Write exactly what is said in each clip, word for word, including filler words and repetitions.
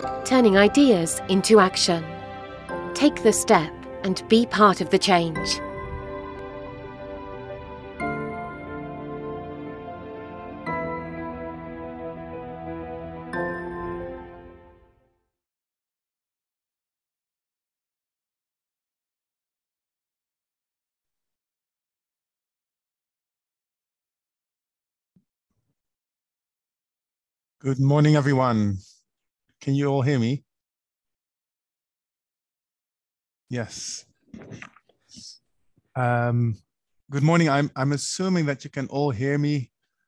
turning ideas into action. Take the step and be part of the change. Good morning, everyone. Can you all hear me? Yes. Um, good morning. I'm, I'm assuming that you can all hear me.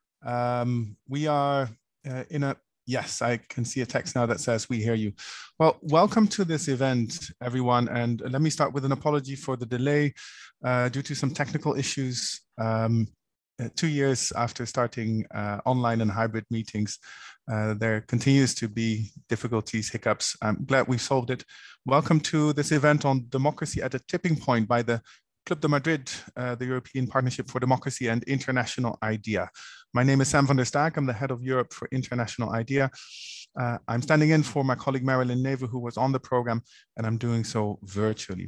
Um, we are uh, in a, yes, I can see a text now that says we hear you. Well, welcome to this event, everyone. And let me start with an apology for the delay uh, due to some technical issues. Um, Uh, two years after starting uh, online and hybrid meetings, uh, there continues to be difficulties, hiccups. I'm glad we solved it. Welcome to this event on Democracy at a Tipping Point by the Club de Madrid, uh, the European Partnership for Democracy and International IDEA. My name is Sam van der Staak. I'm the head of Europe for International IDEA. Uh, I'm standing in for my colleague Marilyn Neve, who was on the program, and I'm doing so virtually.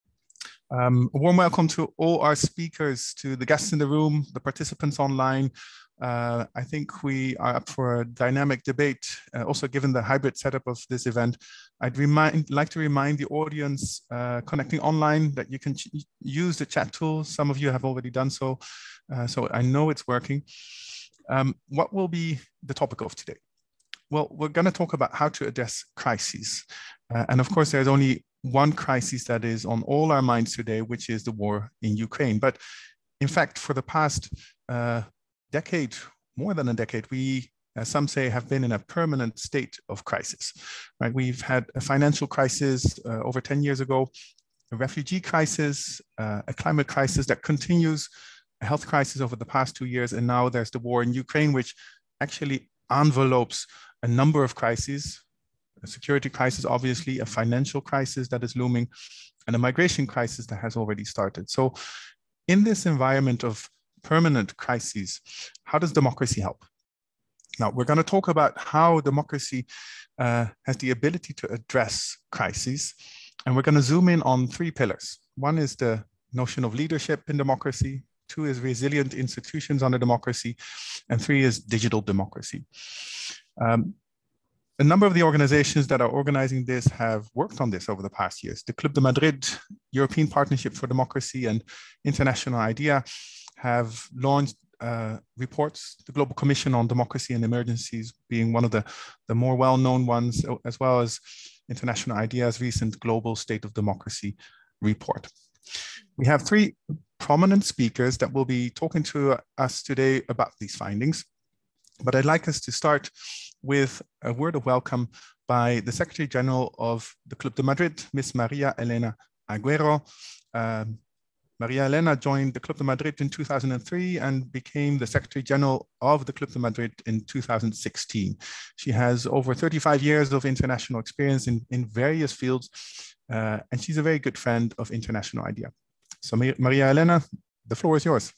Um, a warm welcome to all our speakers, to the guests in the room, the participants online. Uh, I think we are up for a dynamic debate. Uh, also, given the hybrid setup of this event, I'd remind, like to remind the audience uh, connecting online that you can use the chat tool. Some of you have already done so, uh, so I know it's working. Um, what will be the topic of today? Well, we're going to talk about how to address crises. Uh, and of course, there's only one crisis that is on all our minds today, which is the war in Ukraine. But in fact, for the past uh, decade, more than a decade, we, as some say, have been in a permanent state of crisis. Right? We've had a financial crisis uh, over ten years ago, a refugee crisis, uh, a climate crisis that continues, a health crisis over the past two years, and now there's the war in Ukraine, which actually envelopes a number of crises. A security crisis, obviously, a financial crisis that is looming, and a migration crisis that has already started. So in this environment of permanent crises, how does democracy help? Now, we're going to talk about how democracy uh, has the ability to address crises, and we're going to zoom in on three pillars. One is the notion of leadership in democracy, two is resilient institutions under democracy, and three is digital democracy. Um, A number of the organizations that are organizing this have worked on this over the past years. The Club de Madrid, European Partnership for Democracy, and International IDEA have launched uh, reports. The Global Commission on Democracy and Emergencies being one of the, the more well-known ones, as well as International IDEA's recent Global State of Democracy report. We have three prominent speakers that will be talking to us today about these findings. But I'd like us to start with a word of welcome by the Secretary General of the Club de Madrid, Miss Maria Elena Agüero. Um, Maria Elena joined the Club de Madrid in two thousand three and became the Secretary General of the Club de Madrid in two thousand sixteen. She has over thirty-five years of international experience in, in various fields, uh, and she's a very good friend of International IDEA. So Maria Elena, the floor is yours.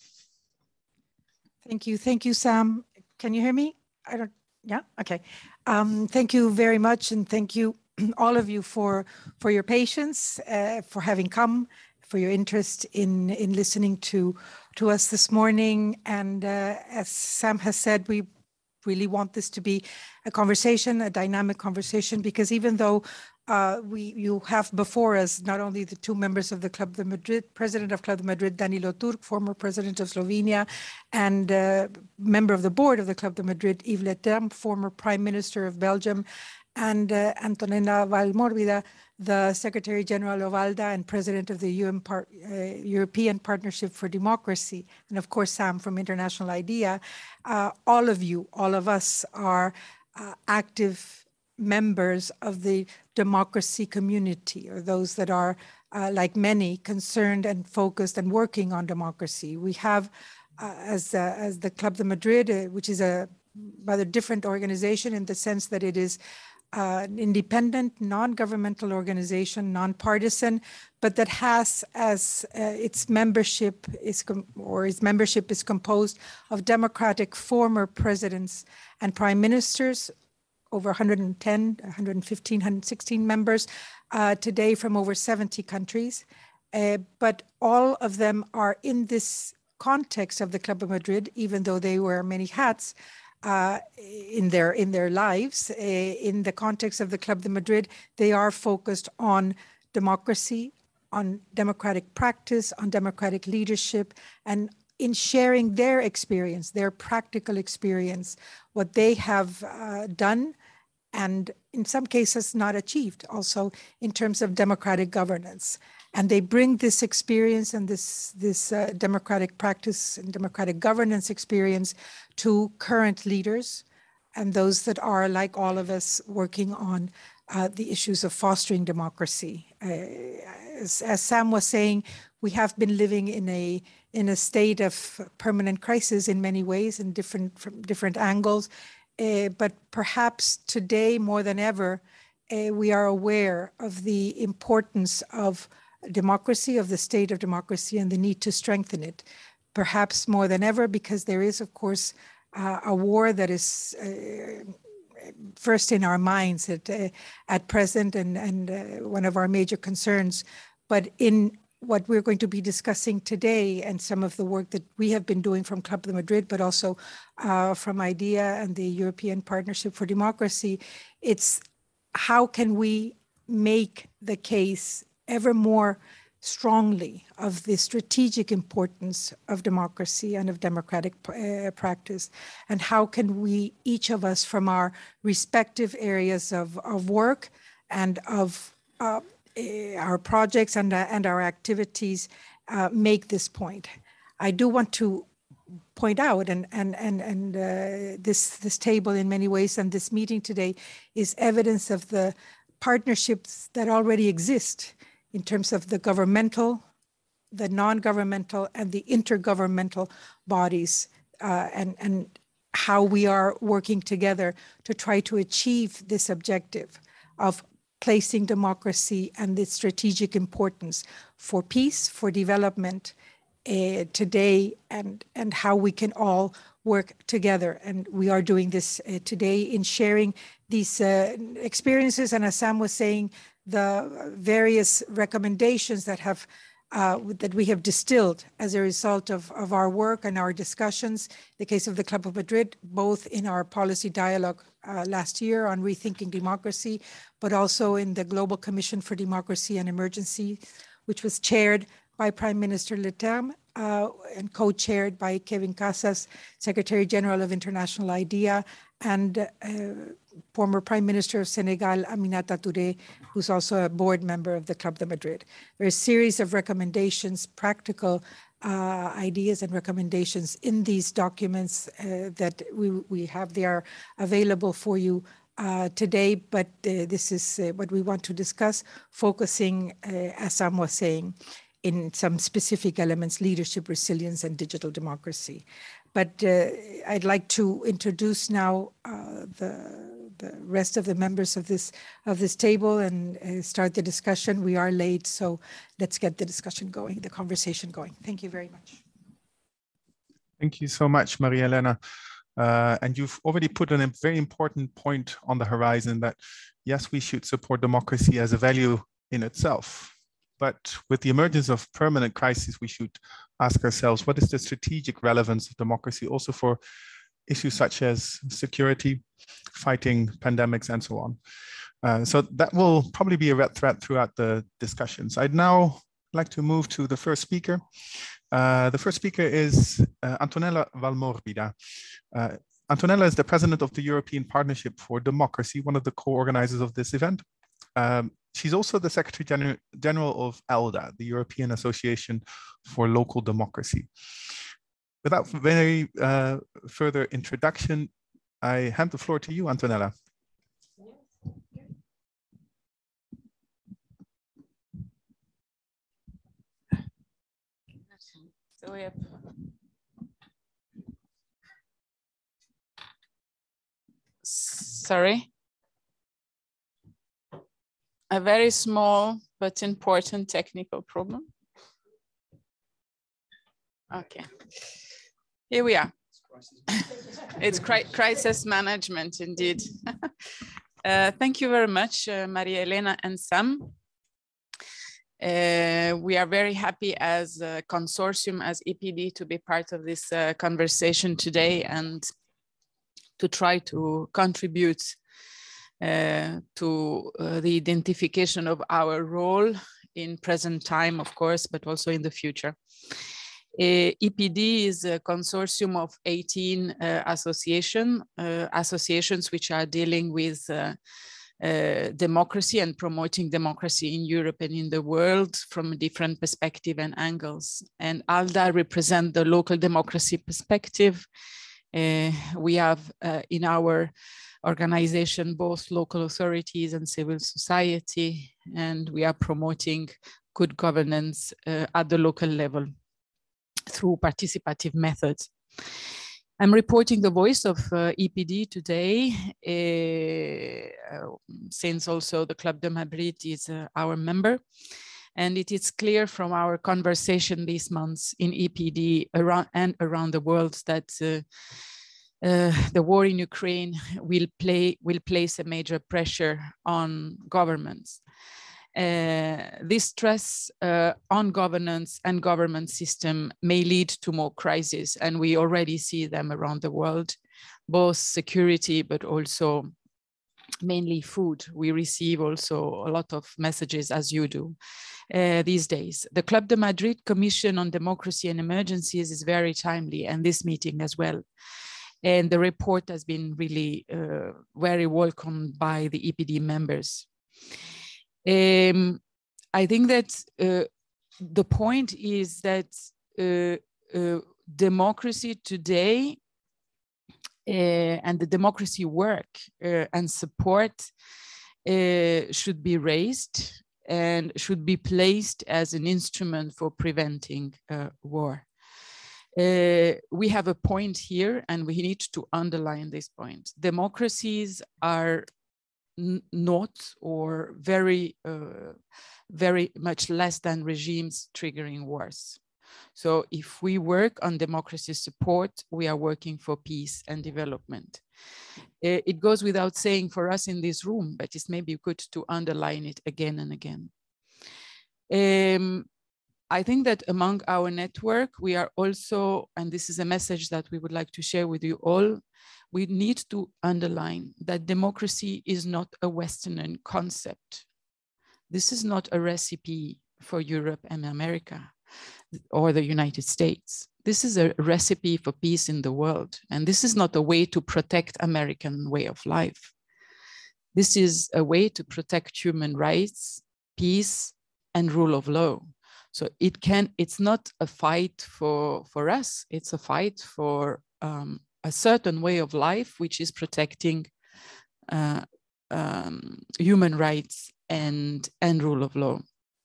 Thank you. Thank you, Sam. Can you hear me? I don't, yeah, okay. Um, thank you very much. And thank you, all of you, for, for your patience, uh, for having come, for your interest in, in listening to, to us this morning. And uh, as Sam has said, we really want this to be a conversation, a dynamic conversation, because even though uh, we you have before us not only the two members of the Club de Madrid, President of Club de Madrid, Danilo Turk, former President of Slovenia, and uh, member of the board of the Club de Madrid, Yves Leterme, former Prime Minister of Belgium, and uh, Antonella Vallmórbida, the Secretary General of ALDA and President of the U N Par uh, European Partnership for Democracy, and of course Sam from International IDEA. Uh, all of you, all of us are uh, active members of the democracy community, or those that are, uh, like many, concerned and focused and working on democracy. We have, uh, as, uh, as the Club de Madrid, uh, which is a rather different organization in the sense that it is Uh, an independent, non-governmental organization, non-partisan, but that has as uh, its membership is or its membership is composed of democratic former presidents and prime ministers, over one hundred ten, one hundred fifteen, one hundred sixteen members uh, today from over seventy countries. Uh, but all of them are in this context of the Club of Madrid, even though they wear many hats uh, in their in their lives. Uh, in the context of the Club of Madrid, they are focused on democracy, on democratic practice, on democratic leadership, and in sharing their experience, their practical experience, what they have uh, done, and in some cases not achieved, also in terms of democratic governance. And they bring this experience and this, this uh, democratic practice and democratic governance experience to current leaders and those that are, like all of us, working on uh, the issues of fostering democracy. Uh, as, as Sam was saying, we have been living in a in a state of permanent crisis in many ways, in different from different angles. Uh, but perhaps today more than ever, uh, we are aware of the importance of democracy, of the state of democracy, and the need to strengthen it. Perhaps more than ever, because there is, of course, uh, a war that is uh, first in our minds at, uh, at present, and, and uh, one of our major concerns. But in what we're going to be discussing today, and some of the work that we have been doing from Club de Madrid, but also uh, from IDEA and the European Partnership for Democracy, it's how can we make the case ever more strongly of the strategic importance of democracy and of democratic uh, practice, and how can we, each of us from our respective areas of, of work and of uh, our projects and, uh, and our activities uh, make this point. I do want to point out, and, and, and, and uh, this, this table in many ways and this meeting today is evidence of the partnerships that already exist in terms of the governmental, the non-governmental, and the intergovernmental bodies, uh, and, and how we are working together to try to achieve this objective of placing democracy and its strategic importance for peace, for development uh, today, and, and how we can all work together. And we are doing this uh, today in sharing these uh, experiences, and as Sam was saying, the various recommendations that have uh, that we have distilled as a result of, of our work and our discussions. The case of the Club of Madrid, both in our policy dialogue uh, last year on rethinking democracy, but also in the Global Commission for Democracy and Emergency, which was chaired by Prime Minister Leterme uh, and co-chaired by Kevin Casas, Secretary General of International IDEA, and uh, former Prime Minister of Senegal, Aminata Touré, who's also a board member of the Club de Madrid. There are a series of recommendations, practical uh, ideas and recommendations in these documents uh, that we, we have. They are available for you uh, today, but uh, this is uh, what we want to discuss, focusing, uh, as Sam was saying, in some specific elements, leadership, resilience, and digital democracy. But uh, I'd like to introduce now uh, the, the rest of the members of this, of this table and uh, start the discussion. We are late, so let's get the discussion going, the conversation going. Thank you very much. Thank you so much, Maria Elena. Uh, and you've already put in a very important point on the horizon that, yes, we should support democracy as a value in itself. But with the emergence of permanent crisis, we should ask ourselves, what is the strategic relevance of democracy also for issues such as security, fighting pandemics, and so on? Uh, so that will probably be a red thread throughout the discussions. I'd now like to move to the first speaker. Uh, the first speaker is uh, Antonella Valmorbida. Uh, Antonella is the president of the European Partnership for Democracy, one of the co-organizers of this event. Um, she's also the Secretary General, General of ELDA, the European Association for Local Democracy. Without very uh, further introduction, I hand the floor to you, Antonella. So we have sorry. A very small but important technical problem. Okay, here we are. It's cri crisis management, indeed. uh, thank you very much, uh, Maria Elena and Sam. Uh, we are very happy as a consortium, as E P D, to be part of this uh, conversation today and to try to contribute uh, to uh, the identification of our role in present time, of course, but also in the future. Uh, E P D is a consortium of eighteen uh, association, uh, associations which are dealing with uh, uh, democracy and promoting democracy in Europe and in the world from a different perspective and angles. And ALDA represents the local democracy perspective. Uh, we have uh, in our organization both local authorities and civil society, and we are promoting good governance uh, at the local level through participative methods. I'm reporting the voice of uh, E P D today, uh, since also the Club de Madrid is uh, our member. And it is clear from our conversation these months in E P D around, and around the world that uh, uh, the war in Ukraine will, play, will place a major pressure on governments. Uh, this stress uh, on governance and government system may lead to more crises, and we already see them around the world, both security, but also mainly food. We receive also a lot of messages, as you do, uh, these days. The Club de Madrid Commission on Democracy and Emergencies is very timely, and this meeting as well. And the report has been really uh, very welcomed by the E P D members. Um, I think that uh, the point is that uh, uh, democracy today uh, and the democracy work uh, and support uh, should be raised and should be placed as an instrument for preventing uh, war. Uh, we have a point here, and we need to underline this point. Democracies are not or very, uh, very much less than regimes triggering wars. So if we work on democracy support, we are working for peace and development. Uh, it goes without saying for us in this room, but it's maybe good to underline it again and again. Um, I think that among our network, we are also, and this is a message that we would like to share with you all, we need to underline that democracy is not a Western concept. This is not a recipe for Europe and America or the United States. This is a recipe for peace in the world. And this is not a way to protect American way of life. This is a way to protect human rights, peace, and rule of law. So it can, it's not a fight for, for us, it's a fight for um, a certain way of life, which is protecting uh, um, human rights and, and rule of law.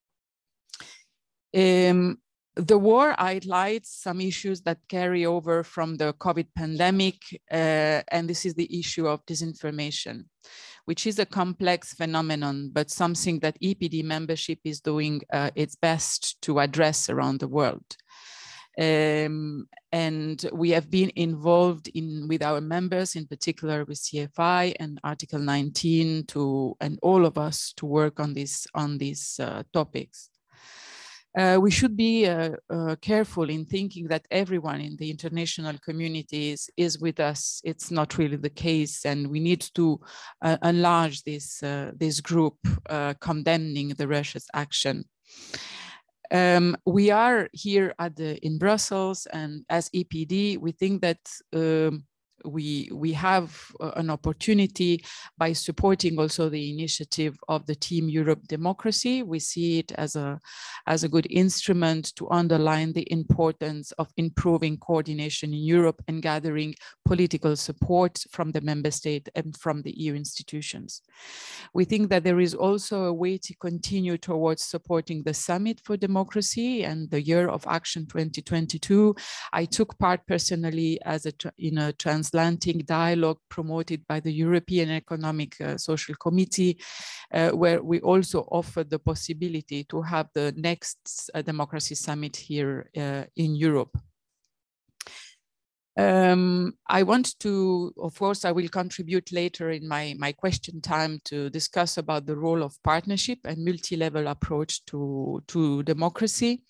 Um, the war highlights some issues that carry over from the COVID pandemic, uh, and this is the issue of disinformation, which is a complex phenomenon, but something that E P D membership is doing uh, its best to address around the world. Um, and we have been involved in with our members, in particular with C F I and Article nineteen, to and all of us to work on this on these uh, topics. Uh, we should be uh, uh, careful in thinking that everyone in the international communities is with us. It's not really the case, and we need to uh, enlarge this uh, this group uh, condemning the Russia's action. Um, we are here at the, in Brussels, and as E P D, we think that um, we, we have uh, an opportunity by supporting also the initiative of the Team Europe Democracy. We see it as a, as a good instrument to underline the importance of improving coordination in Europe and gathering political support from the member state and from the E U institutions. We think that there is also a way to continue towards supporting the Summit for Democracy and the Year of Action twenty twenty-two. I took part personally as a, in a transatlantic dialogue promoted by the European Economic uh, Social Committee, uh, where we also offered the possibility to have the next uh, Democracy Summit here uh, in Europe. Um, I want to, of course, I will contribute later in my, my question time to discuss about the role of partnership and multi-level approach to, to democracy.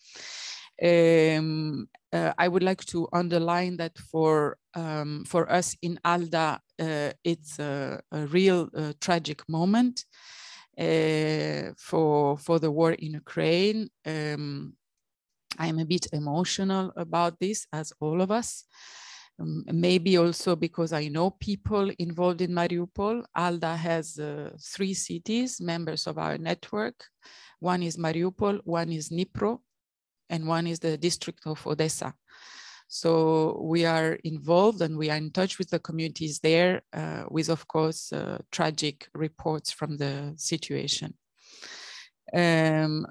Um, uh, I would like to underline that for, um, for us in ALDA, uh, it's a, a real uh, tragic moment uh, for, for the war in Ukraine. Um, I'm a bit emotional about this, as all of us. Um, maybe also because I know people involved in Mariupol. ALDA has uh, three cities, members of our network. One is Mariupol, one is Dnipro, and one is the district of Odessa. So we are involved and we are in touch with the communities there uh, with, of course, uh, tragic reports from the situation. Um,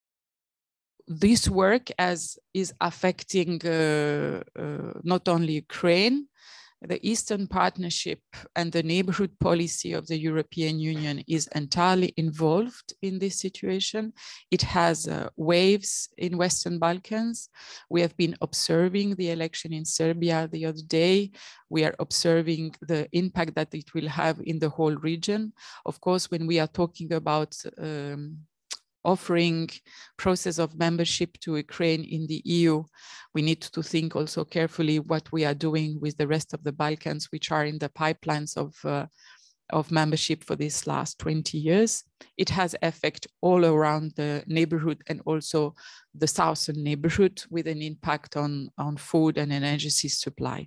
This work as is affecting uh, uh, not only Ukraine, the Eastern Partnership and the neighborhood policy of the European Union is entirely involved in this situation. It has uh, waves in Western Balkans. We have been observing the election in Serbia the other day. We are observing the impact that it will have in the whole region. Of course, when we are talking about um, offering process of membership to Ukraine in the E U, we need to think also carefully what we are doing with the rest of the Balkans, which are in the pipelines of, uh, of membership for these last twenty years. It has effect all around the neighborhood and also the southern neighborhood with an impact on, on food and energy supply.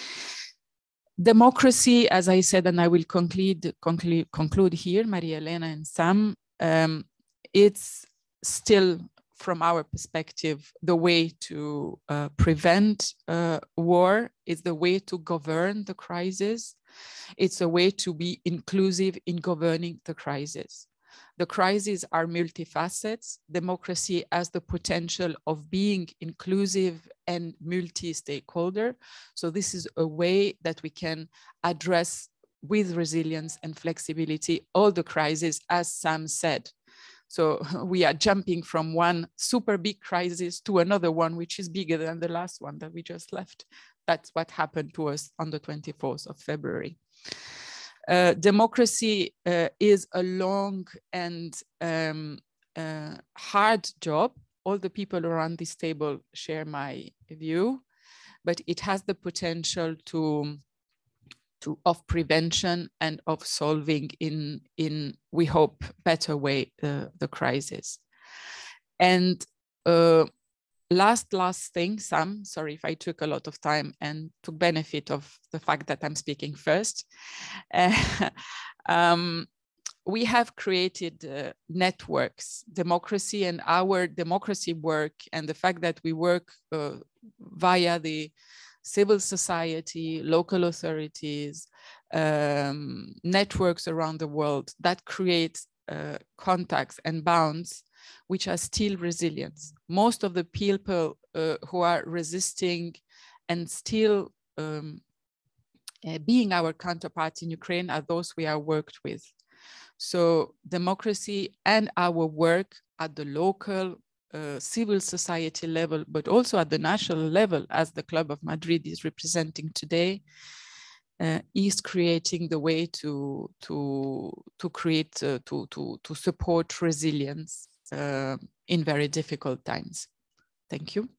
Democracy, as I said, and I will conclude, conclude, conclude here, Maria Elena and Sam, um, it's still, from our perspective, the way to uh, prevent uh, war. It's the way to govern the crisis. It's a way to be inclusive in governing the crisis. The crises are multifacets. Democracy has the potential of being inclusive and multi-stakeholder. So this is a way that we can address with resilience and flexibility all the crises, as Sam said. So we are jumping from one super big crisis to another one, which is bigger than the last one that we just left. That's what happened to us on the twenty-fourth of February. Uh, democracy uh, is a long and um, uh, hard job. All the people around this table share my view, but it has the potential to To, of prevention and of solving in, in we hope, better way uh, the crisis. And uh, last, last thing, Sam, sorry if I took a lot of time and took benefit of the fact that I'm speaking first. Uh, um, we have created uh, networks, democracy and our democracy work, and the fact that we work uh, via the civil society, local authorities, um, networks around the world that create uh, contacts and bonds which are still resilient. Most of the people uh, who are resisting and still um, uh, being our counterparts in Ukraine are those we are worked with. So democracy and our work at the local Uh, civil society level, but also at the national level, as the Club of Madrid is representing today, uh, is creating the way to to to create uh, to to to support resilience uh, in very difficult times. Thank you.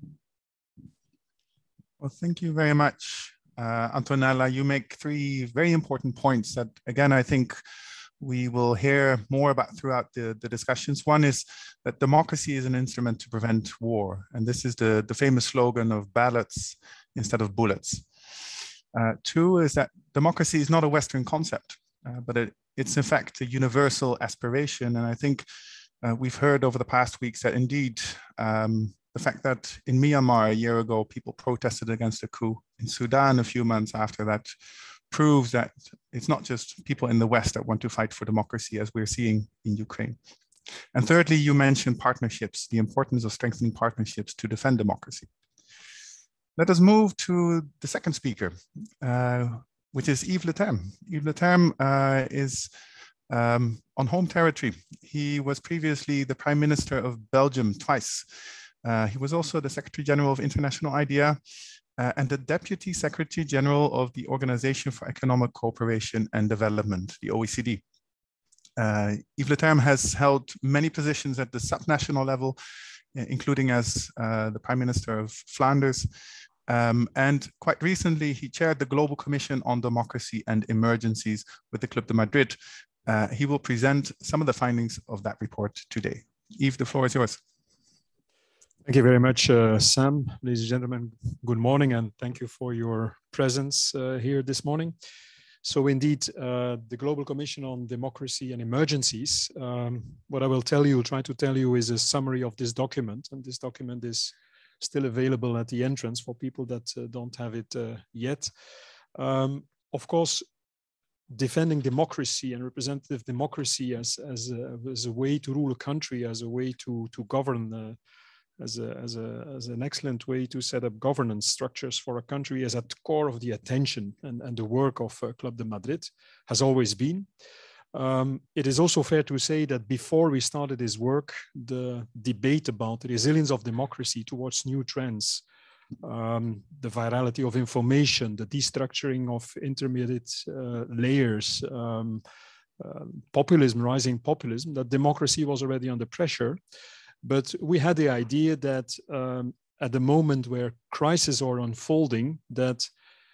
Well, thank you very much, uh, Antonella. You make three very important points that, again, I think we will hear more about throughout the, the discussions. One is that democracy is an instrument to prevent war. And this is the, the famous slogan of ballots instead of bullets. Uh, two is that democracy is not a Western concept, uh, but it, it's in fact a universal aspiration. And I think uh, we've heard over the past weeks that indeed, um, the fact that in Myanmar a year ago, people protested against a coup, in Sudan a few months after that, proves that it's not just people in the West that want to fight for democracy, as we're seeing in Ukraine. And thirdly, you mentioned partnerships, the importance of strengthening partnerships to defend democracy. Let us move to the second speaker, uh, which is Yves Leterme. Yves Leterme uh, is um, on home territory. He was previously the Prime Minister of Belgium twice. Uh, he was also the Secretary General of International IDEA. uh, and the Deputy Secretary General of the Organization for Economic Cooperation and Development, the O E C D. Uh, Yves Leterme has held many positions at the subnational level, including as uh, the Prime Minister of Flanders. Um, and quite recently, he chaired the Global Commission on Democracy and Emergencies with the Club de Madrid. Uh, he will present some of the findings of that report today. Yves, the floor is yours. Thank you very much, uh, Sam. Ladies and gentlemen, good morning, and thank you for your presence uh, here this morning. So indeed, uh, the Global Commission on Democracy and Emergencies, um, what I will tell you, try to tell you is a summary of this document. And this document is still available at the entrance for people that uh, don't have it uh, yet. Um, of course, defending democracy and representative democracy as, as, a, as a way to rule a country, as a way to, to govern uh, As, a, as, a, as an excellent way to set up governance structures for a country is at the core of the attention and, and the work of uh, Club de Madrid, has always been. Um, it is also fair to say that before we started this work, the debate about the resilience of democracy towards new trends, um, the virality of information, the destructuring of intermediate uh, layers, um, uh, populism, rising populism, that democracy was already under pressure. But we had the idea that um, at the moment where crises are unfolding, that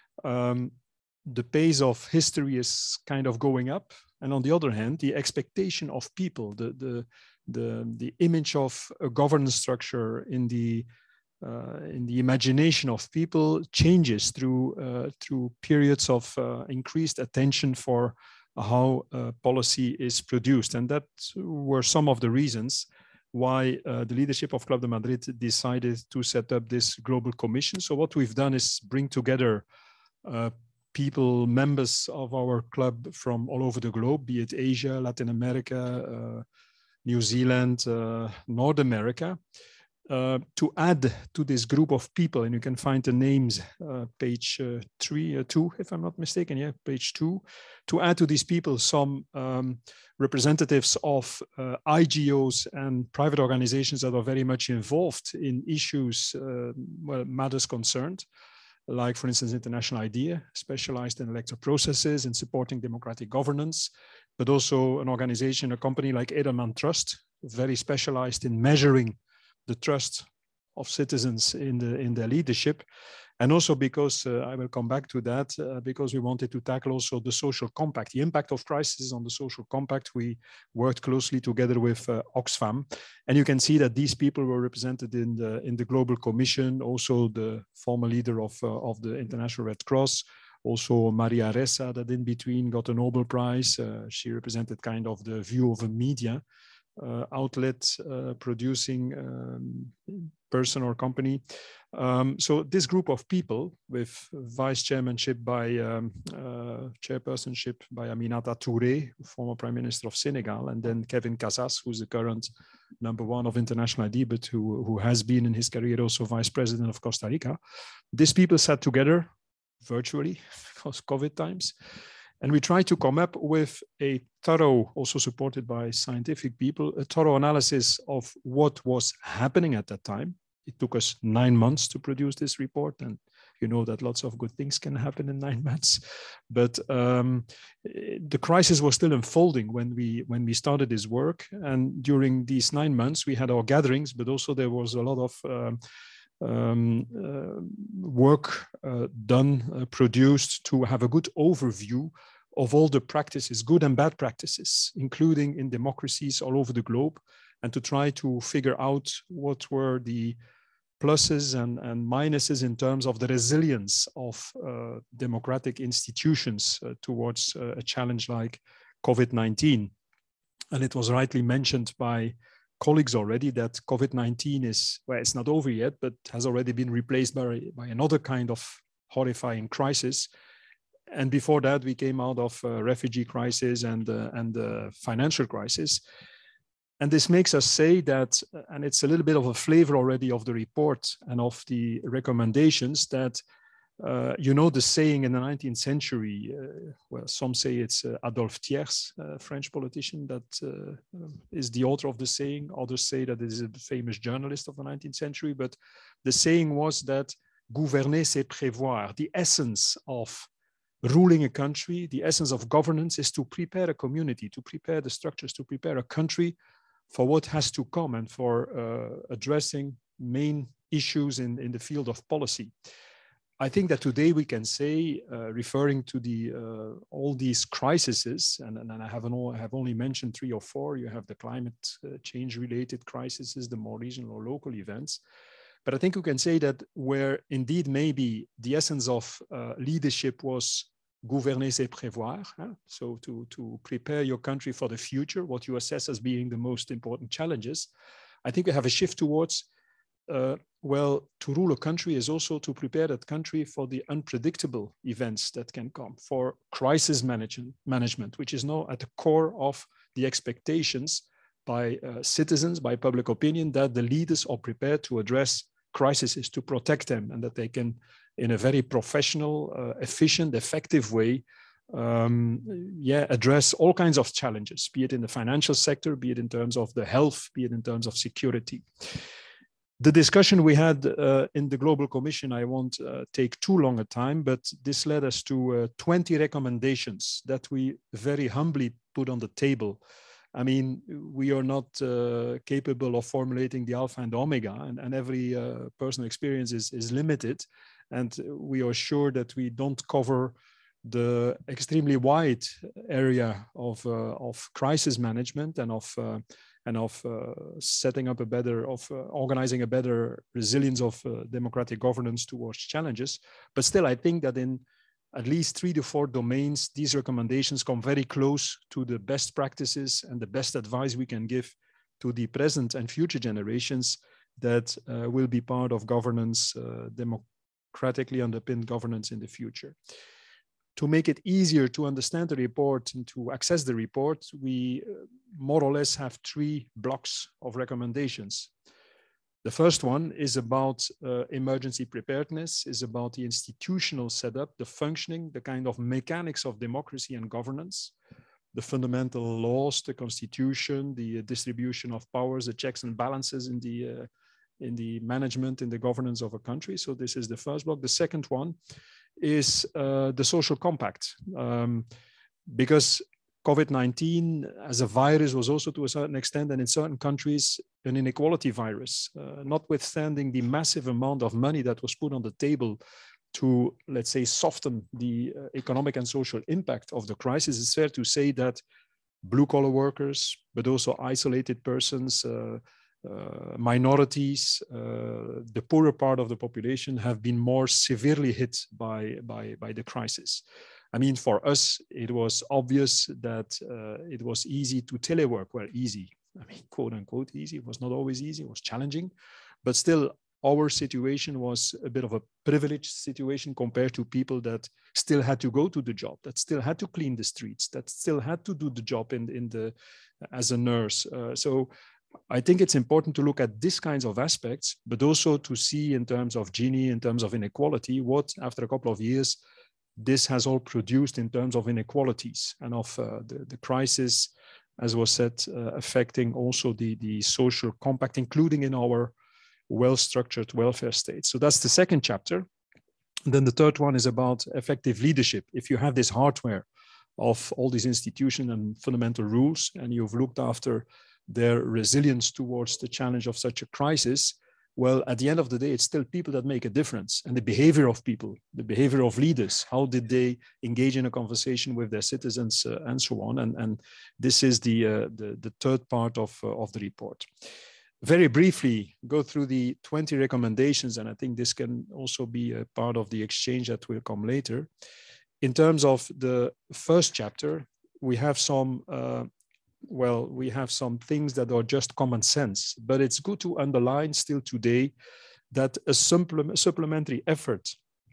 um, the pace of history is kind of going up. And on the other hand, the expectation of people, the, the, the, the image of a governance structure in the, uh, in the imagination of people changes through, uh, through periods of uh, increased attention for how uh, policy is produced. And that were some of the reasons why uh, the leadership of Club de Madrid decided to set up this global commission. So what we've done is bring together uh, people, members of our club from all over the globe, be it Asia, Latin America, uh, New Zealand, uh, North America, uh, to add to this group of people. And you can find the names, uh, page uh, three, uh, two, if I'm not mistaken, yeah, page two, to add to these people some um, representatives of uh, I G Os and private organizations that are very much involved in issues, uh, well, matters concerned, like, for instance, International IDEA, specialized in electoral processes and supporting democratic governance, but also an organization, a company like Edelman Trust, very specialized in measuring the trust of citizens in the in their leadership. And also because, uh, I will come back to that, uh, because we wanted to tackle also the social compact, the impact of crisis on the social compact. We worked closely together with uh, Oxfam. And you can see that these people were represented in the, in the Global Commission, also the former leader of, uh, of the International Red Cross, also Maria Ressa, that in between got a Nobel Prize. Uh, she represented kind of the view of a media uh, outlet uh, producing um, person or company. Um, so this group of people, with vice chairmanship by um, uh, chairpersonship by Aminata Touré, former prime minister of Senegal, and then Kevin Casas, who's the current number one of International I D, but who, who has been in his career also vice president of Costa Rica. These people sat together virtually because COVID times, and we tried to come up with a thorough, also supported by scientific people, a thorough analysis of what was happening at that time. It took us nine months to produce this report, and you know that lots of good things can happen in nine months. But um, the crisis was still unfolding when we when we started this work. And during these nine months, we had our gatherings, but also there was a lot of um, um, uh, work uh, done, uh, produced to have a good overview of all the practices, good and bad practices, including in democracies all over the globe, and to try to figure out what were the pluses and, and minuses in terms of the resilience of uh, democratic institutions uh, towards uh, a challenge like COVID nineteen. And it was rightly mentioned by colleagues already that COVID nineteen is, well, it's not over yet, but has already been replaced by, by another kind of horrifying crisis. And before that, we came out of a refugee crisis and, uh, and the financial crisis. And this makes us say that, and it's a little bit of a flavor already of the report and of the recommendations, that, uh, you know, the saying in the nineteenth century, uh, well, some say it's uh, Adolphe Thiers, a French politician, that uh, is the author of the saying. Others say that it is a famous journalist of the nineteenth century. But the saying was that gouverner, c'est prévoir. The essence of ruling a country, the essence of governance is to prepare a community, to prepare the structures, to prepare a country for what has to come and for uh, addressing main issues in, in the field of policy. I think that today we can say, uh, referring to the uh, all these crises, and, and I have, an, I have only mentioned three or four. You have the climate uh, change related crises, the more regional or local events. But I think we can say that where indeed maybe the essence of uh, leadership was gouverner, c'est prévoir. Huh? So to, to prepare your country for the future, what you assess as being the most important challenges. I think we have a shift towards, uh, well, to rule a country is also to prepare that country for the unpredictable events that can come, for crisis management, management which is now at the core of the expectations by uh, citizens, by public opinion, that the leaders are prepared to address crises, to protect them, and that they can, in a very professional, uh, efficient, effective way, um, yeah, address all kinds of challenges, be it in the financial sector, be it in terms of the health, be it in terms of security. The discussion we had uh, in the Global Commission, I won't uh, take too long a time, but this led us to uh, twenty recommendations that we very humbly put on the table. I mean, we are not uh, capable of formulating the alpha and omega, and, and every uh, personal experience is, is limited. And we are sure that we don't cover the extremely wide area of, uh, of crisis management and of, uh, and of uh, setting up a better, of uh, organizing a better resilience of uh, democratic governance towards challenges. But still, I think that in at least three to four domains, these recommendations come very close to the best practices and the best advice we can give to the present and future generations that uh, will be part of governance, uh, democratically underpinned governance in the future. To make it easier to understand the report and to access the report, we uh, more or less have three blocks of recommendations. The first one is about uh, emergency preparedness, is about the institutional setup, the functioning, the kind of mechanics of democracy and governance, the fundamental laws, the constitution, the distribution of powers, the checks and balances in the, uh, in the management, in the governance of a country. So this is the first block. The second one is uh, the social compact, um, because COVID nineteen as a virus was also to a certain extent, and in certain countries, an inequality virus, uh, notwithstanding the massive amount of money that was put on the table to, let's say, soften the uh, economic and social impact of the crisis. It's fair to say that blue-collar workers, but also isolated persons, uh, uh, minorities, uh, the poorer part of the population have been more severely hit by, by, by the crisis. I mean, for us, it was obvious that uh, it was easy to telework. Well, easy, I mean, quote unquote easy. It was not always easy, it was challenging, but still our situation was a bit of a privileged situation compared to people that still had to go to the job, that still had to clean the streets, that still had to do the job in, in the, as a nurse. Uh, so I think it's important to look at these kinds of aspects, but also to see in terms of Gini, in terms of inequality, what after a couple of years, this has all produced in terms of inequalities and of uh, the, the crisis, as was said, uh, affecting also the, the social compact, including in our well-structured welfare state. So that's the second chapter. And then the third one is about effective leadership. If you have this hardware of all these institutions and fundamental rules, and you've looked after their resilience towards the challenge of such a crisis, well, at the end of the day, it's still people that make a difference, and the behavior of people, the behavior of leaders, how did they engage in a conversation with their citizens, uh, and so on. And, and this is the, uh, the, the third part of, uh, of the report. Very briefly, go through the twenty recommendations, and I think this can also be a part of the exchange that will come later. In terms of the first chapter, we have some uh, well, we have some things that are just common sense, but it's good to underline still today that a supplement, supplementary effort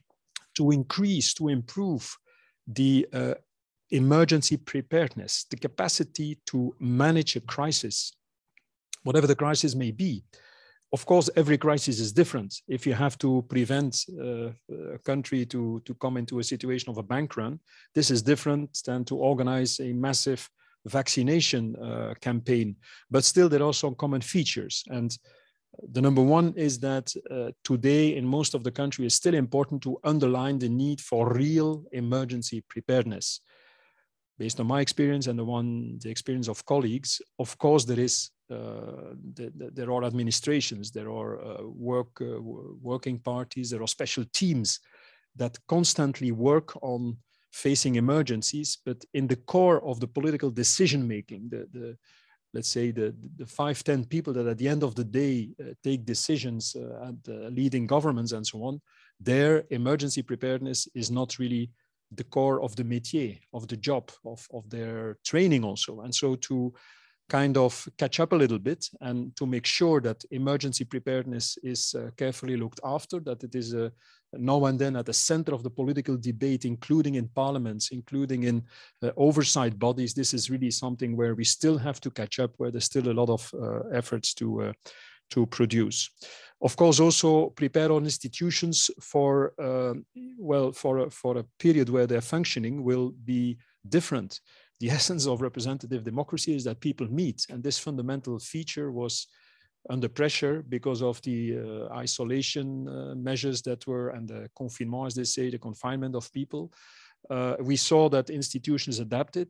to increase, to improve the uh, emergency preparedness, the capacity to manage a crisis, whatever the crisis may be. Of course, every crisis is different. If you have to prevent uh, a country to, to come into a situation of a bank run, this is different than to organize a massive vaccination uh, campaign, but still there are some common features. And The number one is that uh, today in most of the country it's still important to underline the need for real emergency preparedness. Based on my experience and the one, the experience of colleagues, of course there is, uh, the, the, there are administrations, there are uh, work, uh, working parties, there are special teams that constantly work on facing emergencies, but in the core of the political decision-making, the, the, let's say the, the five, ten people that at the end of the day uh, take decisions uh, and uh, leading governments and so on, their emergency preparedness is not really the core of the métier, of the job, of, of their training also. And so to kind of catch up a little bit and to make sure that emergency preparedness is uh, carefully looked after, that it is uh, now and then at the center of the political debate, including in parliaments, including in uh, oversight bodies. This is really something where we still have to catch up, where there's still a lot of uh, efforts to, uh, to produce. Of course, also prepare our institutions for, uh, well, for a, for a period where their functioning will be different. The essence of representative democracy is that people meet, and this fundamental feature was under pressure because of the uh, isolation uh, measures that were, and the confinement, as they say, the confinement of people. Uh, we saw that institutions adapted,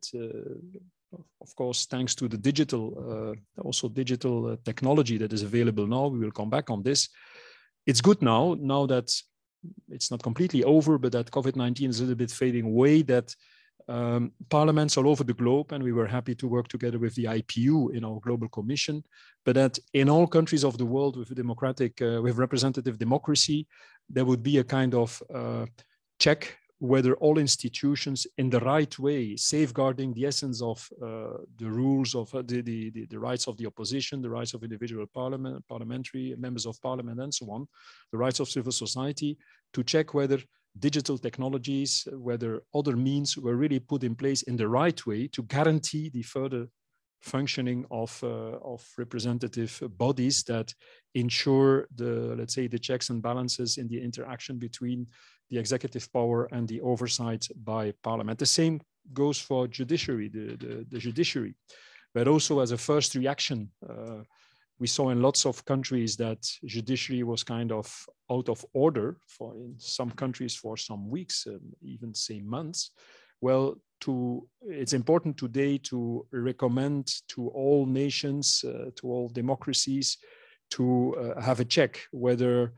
uh, of course, thanks to the digital, uh, also digital uh, technology that is available now. We will come back on this. It's good now, now that it's not completely over, but that COVID nineteen is a little bit fading away, that Um, parliaments all over the globe, and we were happy to work together with the I P U in our Global Commission, but that in all countries of the world with democratic, uh, with representative democracy, there would be a kind of uh, check whether all institutions in the right way, safeguarding the essence of uh, the rules of uh, the, the, the, the rights of the opposition, the rights of individual parliament, parliamentary members of parliament and so on, the rights of civil society, to check whether digital technologies, whether other means were really put in place in the right way to guarantee the further functioning of, uh, of representative bodies that ensure the, let's say, the checks and balances in the interaction between the executive power and the oversight by parliament. The same goes for judiciary, the, the, the judiciary, but also as a first reaction, uh, we saw in lots of countries that judiciary was kind of out of order for in some countries for some weeks, um, even say months. Well, to, it's important today to recommend to all nations, uh, to all democracies, to uh, have a check whether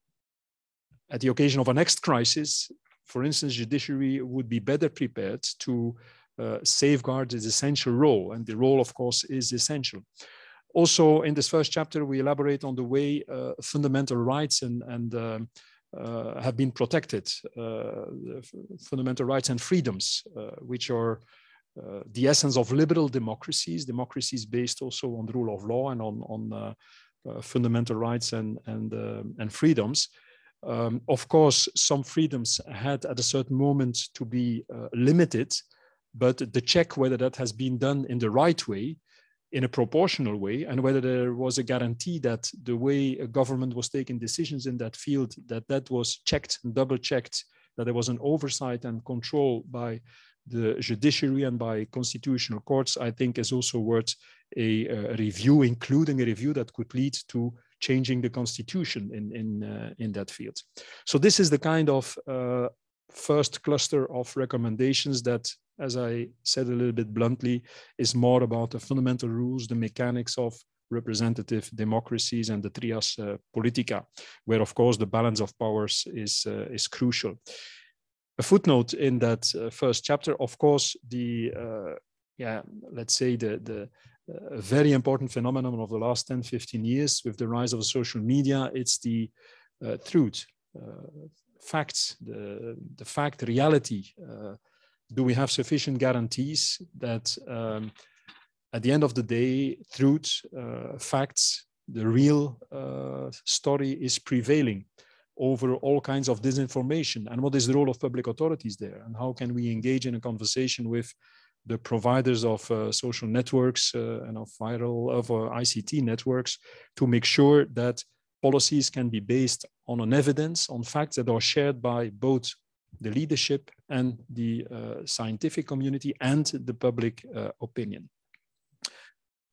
at the occasion of a next crisis, for instance, judiciary would be better prepared to uh, safeguard its essential role. And the role, of course, is essential. Also, in this first chapter, we elaborate on the way uh, fundamental rights and, and um, uh, have been protected, uh, fundamental rights and freedoms, uh, which are uh, the essence of liberal democracies, democracies based also on the rule of law and on, on uh, uh, fundamental rights and, and, uh, and freedoms. Um, of course, some freedoms had at a certain moment to be uh, limited, but the check whether that has been done in the right way, in a proportional way, and whether there was a guarantee that the way a government was taking decisions in that field, that that was checked and double checked, that there was an oversight and control by the judiciary and by constitutional courts, I think is also worth a, a review, including a review that could lead to changing the constitution in, in, uh, in that field. So this is the kind of uh, first cluster of recommendations that, as I said a little bit bluntly, is more about the fundamental rules, the mechanics of representative democracies and the trias uh, politica, where of course the balance of powers is, uh, is crucial. A footnote in that uh, first chapter, of course, the, uh, yeah, let's say the, the uh, very important phenomenon of the last ten, fifteen years with the rise of social media, it's the uh, truth, uh, facts, the, the fact, reality. Uh, do we have sufficient guarantees that um, at the end of the day, truth, uh, facts, the real uh, story is prevailing over all kinds of disinformation? And what is the role of public authorities there? And how can we engage in a conversation with the providers of uh, social networks uh, and of viral of uh, I C T networks to make sure that policies can be based on an evidence, on facts that are shared by both the leadership and the uh, scientific community and the public uh, opinion.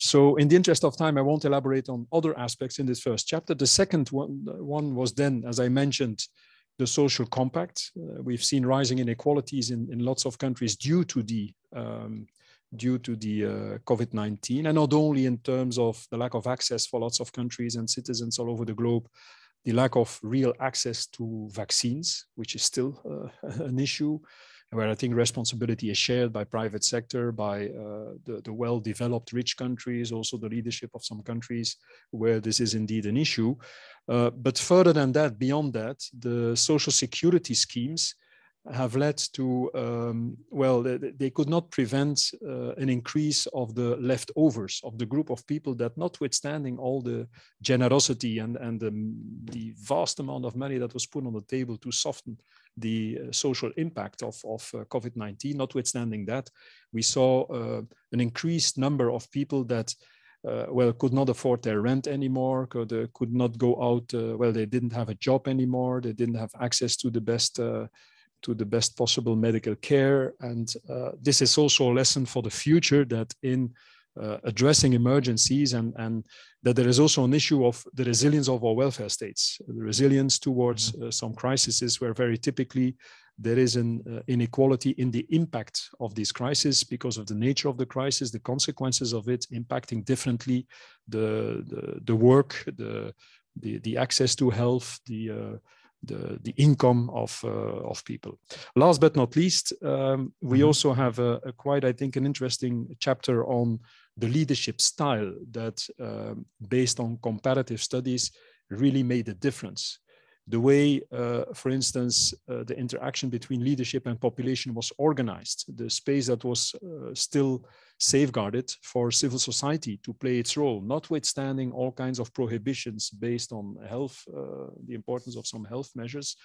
So in the interest of time, I won't elaborate on other aspects in this first chapter. The second one, one was then, as I mentioned, the social compact. Uh, we've seen rising inequalities in, in lots of countries due to the um, due to the uh, COVID nineteen, and not only in terms of the lack of access for lots of countries and citizens all over the globe, the lack of real access to vaccines, which is still uh, an issue, where I think responsibility is shared by private sector, by uh, the, the well-developed rich countries, also the leadership of some countries where this is indeed an issue. Uh, but further than that, beyond that, the social security schemes have led to, um, well, they, they could not prevent uh, an increase of the leftovers of the group of people that, notwithstanding all the generosity and, and the, the vast amount of money that was put on the table to soften the uh, social impact of, of uh, COVID nineteen, notwithstanding that, we saw uh, an increased number of people that Uh, well, could not afford their rent anymore, could, uh, could not go out, uh, well, they didn't have a job anymore, they didn't have access to the best uh, to the best possible medical care. And uh, this is also a lesson for the future, that in uh, addressing emergencies, and, and that there is also an issue of the resilience of our welfare states, the resilience towards mm-hmm. uh, some crises where very typically there is an uh, inequality in the impact of this crisis because of the nature of the crisis, the consequences of it impacting differently the, the, the work, the, the, the access to health, the, uh, the, the income of, uh, of people. Last but not least, um, we mm-hmm. also have a, a quite, I think, an interesting chapter on the leadership style that, uh, based on comparative studies, really made a difference. The way, uh, for instance, uh, the interaction between leadership and population was organized, the space that was uh, still safeguarded for civil society to play its role, notwithstanding all kinds of prohibitions based on health, uh, the importance of some health measures.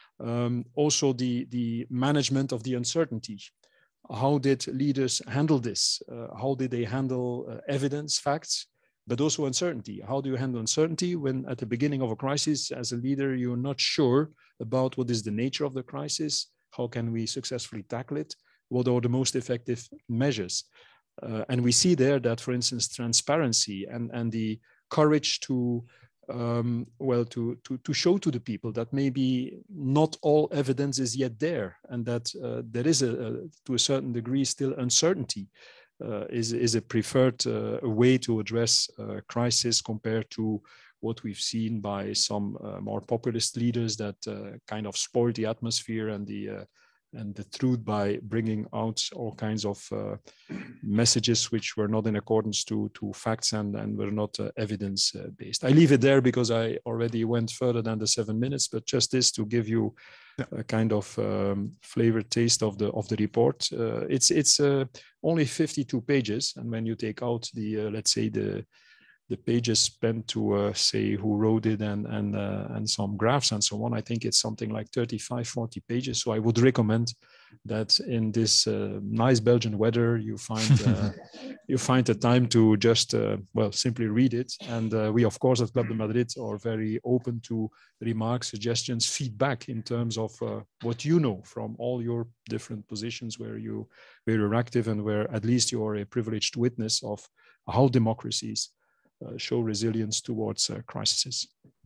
Um, also, the, the management of the uncertainty. How did leaders handle this? Uh, how did they handle uh, evidence, facts? But also uncertainty. How do you handle uncertainty when at the beginning of a crisis, as a leader, you're not sure about what is the nature of the crisis? How can we successfully tackle it? What are the most effective measures? Uh, and we see there that, for instance, transparency and, and the courage to, um, well, to, to, to show to the people that maybe not all evidence is yet there, and that uh, there is, a, a, to a certain degree, still uncertainty. Uh, is, is a preferred uh, way to address uh, crisis compared to what we've seen by some uh, more populist leaders that uh, kind of spoil the atmosphere and the uh, and the truth by bringing out all kinds of uh, messages which were not in accordance to, to facts and, and were not uh, evidence uh, based. I leave it there because I already went further than the seven minutes, but just this to give you a kind of um, flavored taste of the of the report. Uh, it's it's uh, only fifty-two pages, and when you take out the uh, let's say the the pages spent to uh, say who wrote it and and uh, and some graphs and so on, I think it's something like thirty-five, forty pages. So I would recommend that in this uh, nice Belgian weather, you find uh, you find the time to just uh, well simply read it. And uh, we of course at Club de Madrid are very open to remarks, suggestions, feedback in terms of uh, what you know from all your different positions where you where you're active and where at least you are a privileged witness of how democracies uh, show resilience towards uh, crises.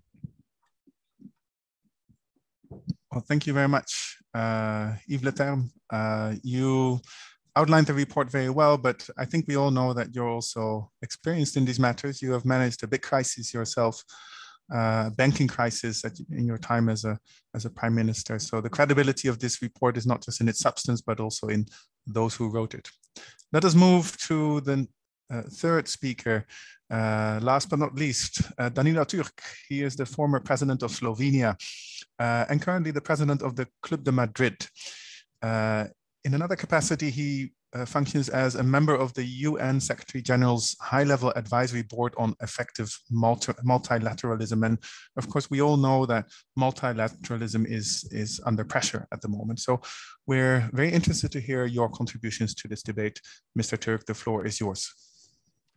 Well, thank you very much, uh, Yves Leterme. Uh, you outlined the report very well, but I think we all know that you're also experienced in these matters. You have managed a big crisis yourself, uh, banking crisis at, in your time as a, as a prime minister. So the credibility of this report is not just in its substance, but also in those who wrote it. Let us move to the uh, third speaker. Uh, last but not least, uh, Danilo Turk. He is the former president of Slovenia uh, and currently the president of the Club de Madrid. Uh, in another capacity, he uh, functions as a member of the U N Secretary General's high-level advisory board on effective multi multilateralism. And of course, we all know that multilateralism is, is under pressure at the moment. So we're very interested to hear your contributions to this debate. Mister Turk, the floor is yours.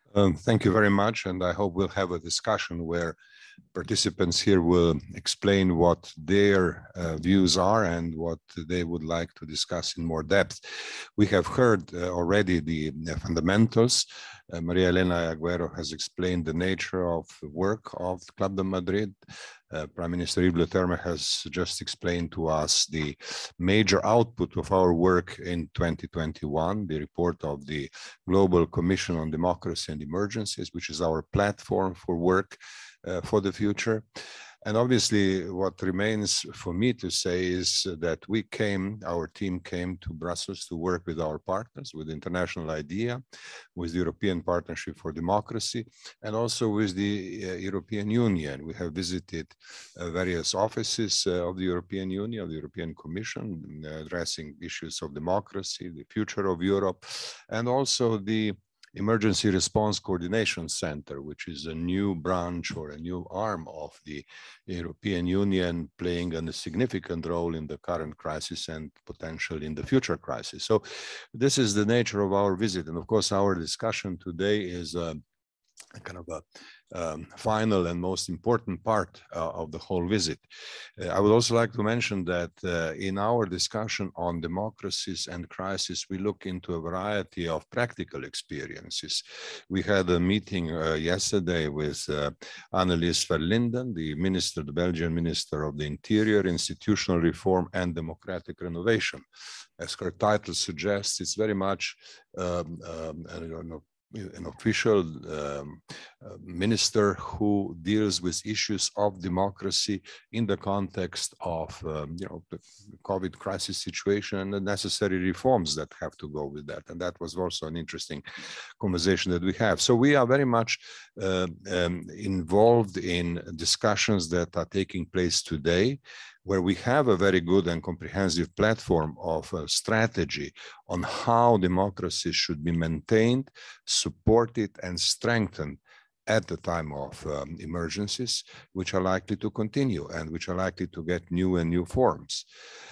Um, thank you very much, and I hope we'll have a discussion where participants here will explain what their uh, views are and what they would like to discuss in more depth. We have heard uh, already the, the fundamentals. Uh, Maria Elena Agüero has explained the nature of the work of Club de Madrid. Uh, Prime Minister Yves Le Terme has just explained to us the major output of our work in twenty twenty-one, the report of the Global Commission on Democracy and Emergencies, which is our platform for work uh, for the future. And obviously, what remains for me to say is that we came, our team came to Brussels to work with our partners, with the International IDEA, with the European Partnership for Democracy, and also with the uh, European Union. We have visited uh, various offices uh, of the European Union, of the European Commission, uh, addressing issues of democracy, the future of Europe, and also the Emergency Response Coordination Center, which is a new branch or a new arm of the European Union, playing a significant role in the current crisis and potentially in the future crisis. So this is the nature of our visit. And of course, our discussion today is uh, kind of a um, final and most important part uh, of the whole visit. Uh, I would also like to mention that uh, in our discussion on democracies and crisis, we look into a variety of practical experiences. We had a meeting uh, yesterday with uh, Annelies Verlinden, the minister, the Belgian Minister of the Interior, Institutional Reform and Democratic Renovation. As her title suggests, it's very much um, um, I don't know, an official um, uh, minister who deals with issues of democracy in the context of um, you know, the COVID crisis situation and the necessary reforms that have to go with that. And that was also an interesting conversation that we have. So we are very much uh, um, involved in discussions that are taking place today, where we have a very good and comprehensive platform of uh, strategy on how democracy should be maintained, supported, and strengthened at the time of um, emergencies, which are likely to continue and which are likely to get new and new forms.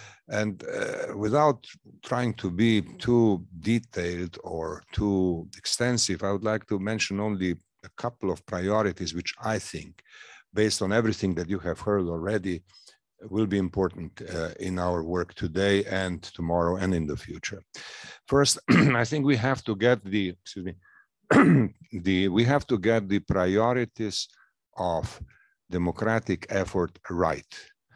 And uh, without trying to be too detailed or too extensive, I would like to mention only a couple of priorities, which I think, based on everything that you have heard already, will be important uh, in our work today and tomorrow and in the future. First, I think we have to get the, excuse me, the, we have to get the priorities of democratic effort right.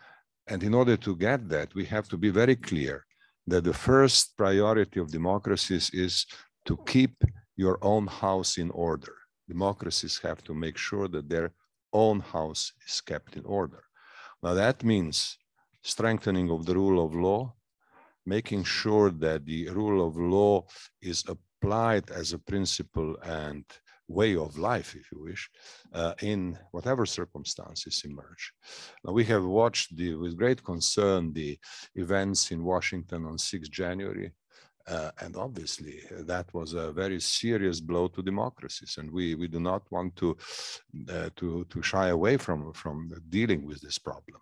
And in order to get that, we have to be very clear that the first priority of democracies is to keep your own house in order. Democracies have to make sure that their own house is kept in order. Now that means strengthening of the rule of law, making sure that the rule of law is applied as a principle and way of life, if you wish, uh, in whatever circumstances emerge. Now, we have watched the, with great concern the events in Washington on sixth of January. Uh, and obviously, that was a very serious blow to democracies, and we, we do not want to, uh, to, to shy away from, from dealing with this problem.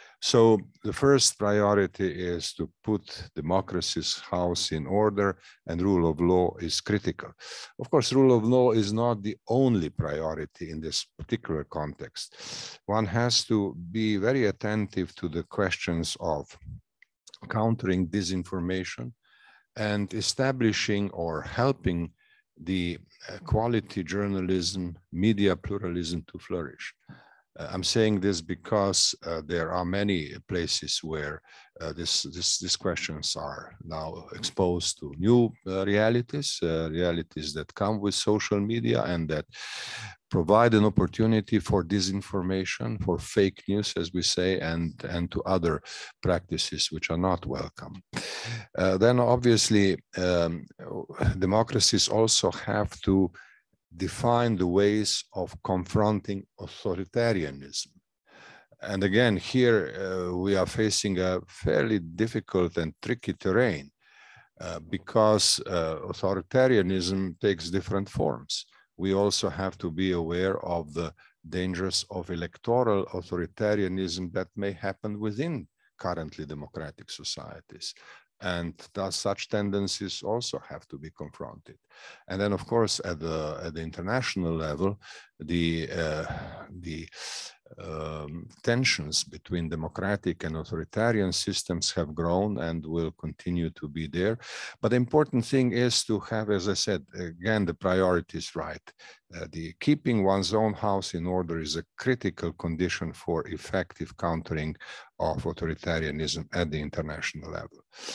So the first priority is to put democracy's house in order, and rule of law is critical. Of course, rule of law is not the only priority in this particular context. One has to be very attentive to the questions of countering disinformation, and establishing or helping the uh, quality journalism, media pluralism to flourish. Uh, I'm saying this because uh, there are many places where uh, this, this, these questions are now exposed to new uh, realities, uh, realities that come with social media and that provide an opportunity for disinformation, for fake news, as we say, and, and to other practices which are not welcome. Uh, then obviously, um, democracies also have to define the ways of confronting authoritarianism. And again, here uh, we are facing a fairly difficult and tricky terrain uh, because uh, authoritarianism takes different forms. We also have to be aware of the dangers of electoral authoritarianism that may happen within currently democratic societies. And thus such tendencies also have to be confronted. And then, of course, at the, at the international level, the, uh, the um, tensions between democratic and authoritarian systems have grown and will continue to be there. But the important thing is to have, as I said, again, the priorities right. Uh, the keeping one's own house in order is a critical condition for effective countering of authoritarianism at the international level.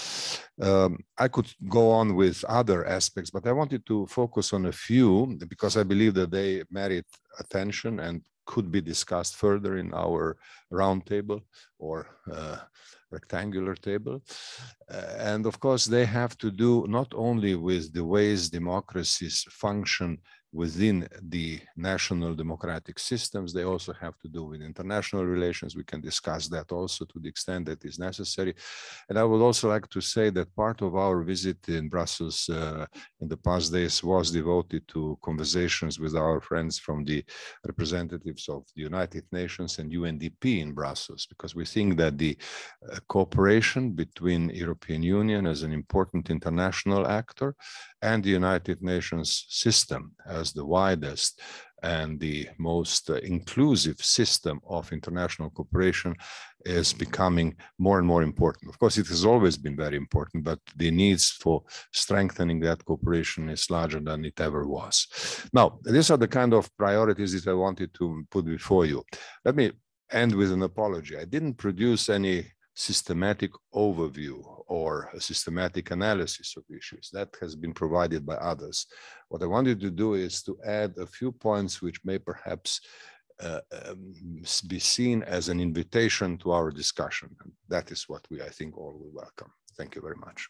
Um, I could go on with other aspects, but I wanted to focus on a few because I believe that they merit attention and could be discussed further in our roundtable or uh, rectangular table. Uh, and of course, they have to do not only with the ways democracies function within the national democratic systems, they also have to do with international relations. We can discuss that also to the extent that is necessary. And I would also like to say that part of our visit in Brussels uh, in the past days was devoted to conversations with our friends from the representatives of the United Nations and U N D P in Brussels, because we think that the uh, cooperation between European Union as an important international actor and the United Nations system as the widest and the most uh, inclusive system of international cooperation is becoming more and more important. Of course, it has always been very important, but the needs for strengthening that cooperation is larger than it ever was. Now, these are the kind of priorities that I wanted to put before you. Let me end with an apology. I didn't produce any systematic overview or a systematic analysis of issues. That has been provided by others. What I wanted to do is to add a few points which may perhaps uh, um, be seen as an invitation to our discussion. And that is what we, I think, all will welcome. Thank you very much.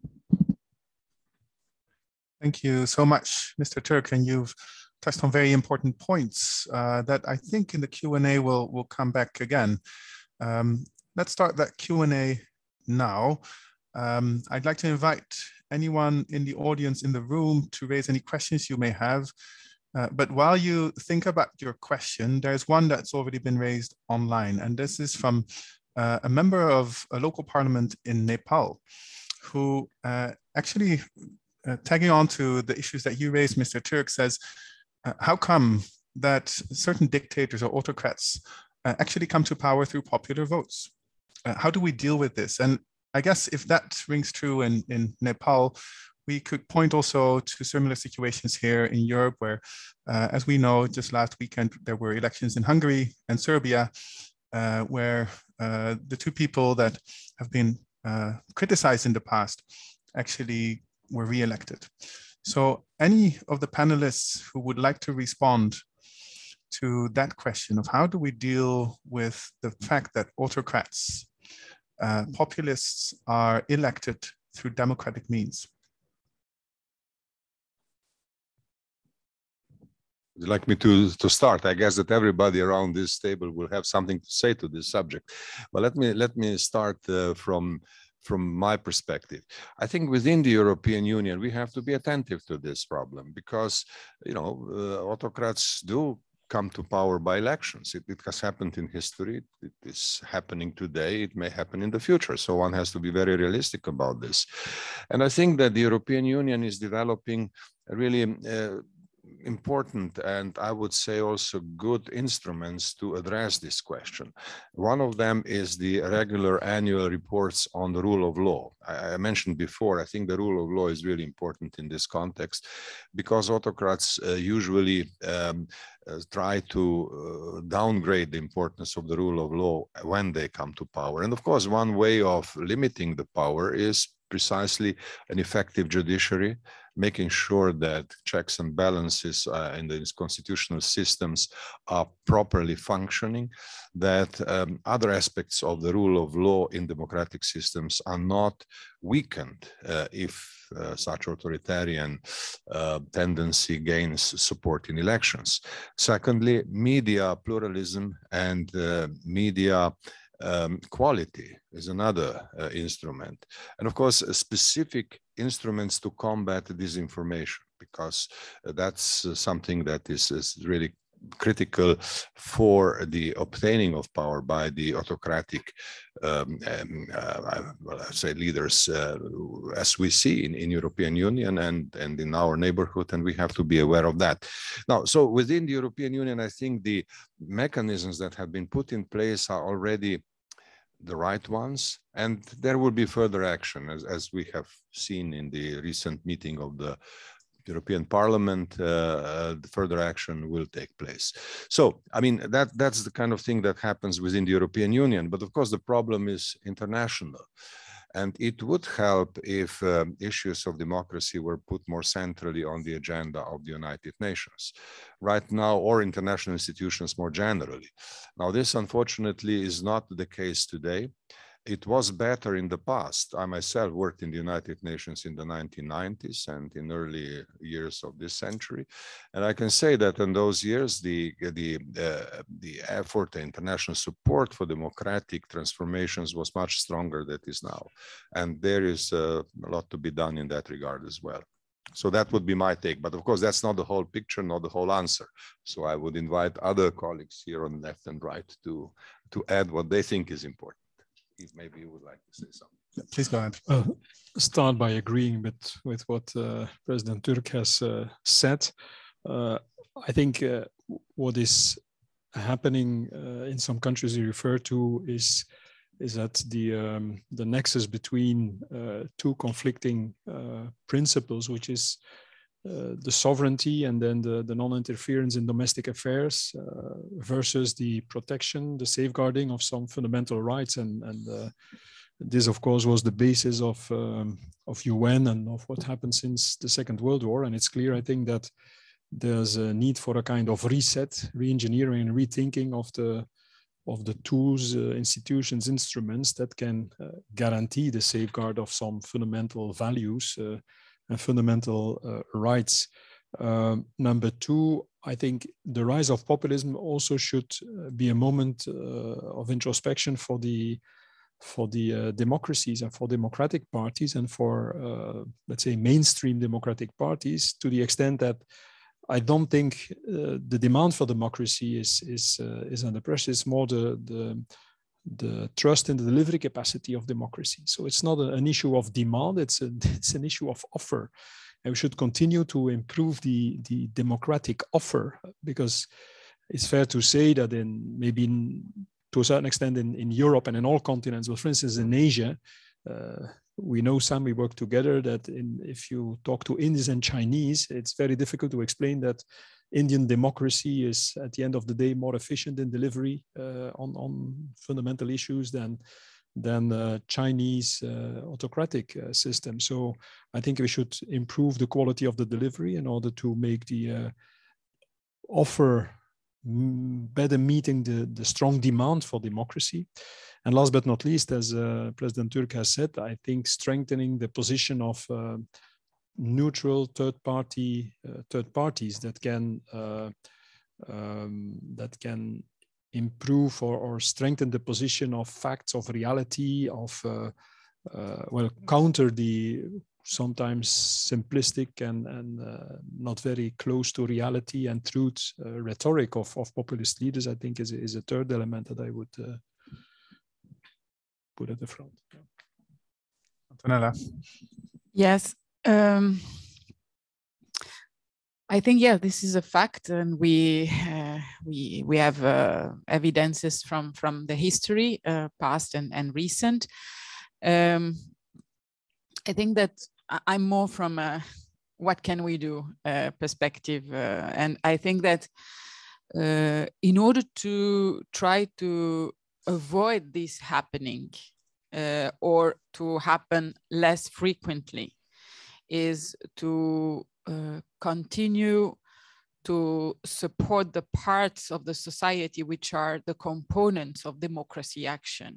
Thank you so much, Mister Turk, and you've touched on very important points uh, that I think in the Q and A will will come back again. Um, let's start that Q and A now. Um, I'd like to invite anyone in the audience in the room to raise any questions you may have. Uh, but while you think about your question, there's one that's already been raised online, and this is from uh, a member of a local parliament in Nepal, who uh, actually, uh, tagging on to the issues that you raised, Mister Turk, says, uh, how come that certain dictators or autocrats uh, actually come to power through popular votes? Uh, how do we deal with this? And I guess if that rings true in, in Nepal, we could point also to similar situations here in Europe where, uh, as we know, just last weekend, there were elections in Hungary and Serbia, uh, where uh, the two people that have been uh, criticized in the past actually were re-elected. So any of the panelists who would like to respond to that question of how do we deal with the fact that autocrats, uh, populists are elected through democratic means? Would you like me to, to start? I guess that everybody around this table will have something to say to this subject. But let me, let me start uh, from, from my perspective. I think within the European Union, we have to be attentive to this problem because, you know, uh, autocrats do come to power by elections. It, it has happened in history. It is happening today. It may happen in the future. So one has to be very realistic about this. And I think that the European Union is developing a really uh, important and I would say also good instruments to address this question. One of them is the regular annual reports on the rule of law. I, I mentioned before, I think the rule of law is really important in this context because autocrats uh, usually um, uh, try to uh, downgrade the importance of the rule of law when they come to power. And of course, one way of limiting the power is precisely an effective judiciary, making sure that checks and balances uh, in the constitutional systems are properly functioning, that um, other aspects of the rule of law in democratic systems are not weakened uh, if uh, such authoritarian uh, tendency gains support in elections. Secondly, media pluralism and uh, media Um, quality is another uh, instrument. And of course, uh, specific instruments to combat disinformation, because uh, that's uh, something that is, is really critical for the obtaining of power by the autocratic um, um, uh, well, I say leaders, uh, as we see in, in European Union and, and in our neighborhood, and we have to be aware of that. Now, so within the European Union, I think the mechanisms that have been put in place are already the right ones, and there will be further action, as, as we have seen in the recent meeting of the European Parliament. Uh, the further action will take place. So, I mean, that that's the kind of thing that happens within the European Union. But of course, the problem is international. And it would help if um, issues of democracy were put more centrally on the agenda of the United Nations right now, or international institutions more generally. Now, this unfortunately is not the case today. It was better in the past. I myself worked in the United Nations in the nineteen nineties and in early years of this century. And I can say that in those years, the, the, uh, the effort, the international support for democratic transformations was much stronger than it is now. And there is uh, a lot to be done in that regard as well. So that would be my take. But of course, that's not the whole picture, not the whole answer. So I would invite other colleagues here on the left and right to, to add what they think is important. If maybe you would like to say something. Yeah, please go ahead. Uh, start by agreeing with, with what uh, President Turk has uh, said. Uh, I think uh, what is happening uh, in some countries you refer to is, is that the, um, the nexus between uh, two conflicting uh, principles, which is Uh, the sovereignty and then the, the non-interference in domestic affairs uh, versus the protection, the safeguarding of some fundamental rights. And, and uh, this, of course, was the basis of, um, of U N and of what happened since the Second World War. And it's clear, I think, that there's a need for a kind of reset, re-engineering and rethinking of the, of the tools, uh, institutions, instruments that can uh, guarantee the safeguard of some fundamental values uh, and fundamental uh, rights. Um, number two, I think the rise of populism also should uh, be a moment uh, of introspection for the for the uh, democracies and for democratic parties and for, uh, let's say, mainstream democratic parties, to the extent that I don't think uh, the demand for democracy is is uh, is under pressure. It's more the the the trust in the delivery capacity of democracy. So it's not a, an issue of demand, it's, a, it's an issue of offer. And we should continue to improve the, the democratic offer, because it's fair to say that in maybe in, to a certain extent in, in Europe and in all continents, but for instance in Asia, uh, we know some, we work together, that in, if you talk to Indians and Chinese, it's very difficult to explain that Indian democracy is, at the end of the day, more efficient in delivery uh, on, on fundamental issues than, than uh, Chinese uh, autocratic uh, system. So I think we should improve the quality of the delivery in order to make the uh, offer better meeting the, the strong demand for democracy. And last but not least, as uh, President Turk has said, I think strengthening the position of uh, neutral third party uh, third parties that can uh, um, that can improve or, or strengthen the position of facts, of reality, of uh, uh, well, counter the sometimes simplistic and, and uh, not very close to reality and truth uh, rhetoric of, of populist leaders. I think is, is a third element that I would uh, put at the front. Antonella. Yes. Um, I think, yeah, this is a fact, and we uh, we we have uh, evidences from from the history, uh, past and and recent. Um, I think that I'm more from a what can we do uh, perspective, uh, and I think that uh, in order to try to avoid this happening uh, or to happen less frequently, is to uh, continue to support the parts of the society which are the components of democracy action.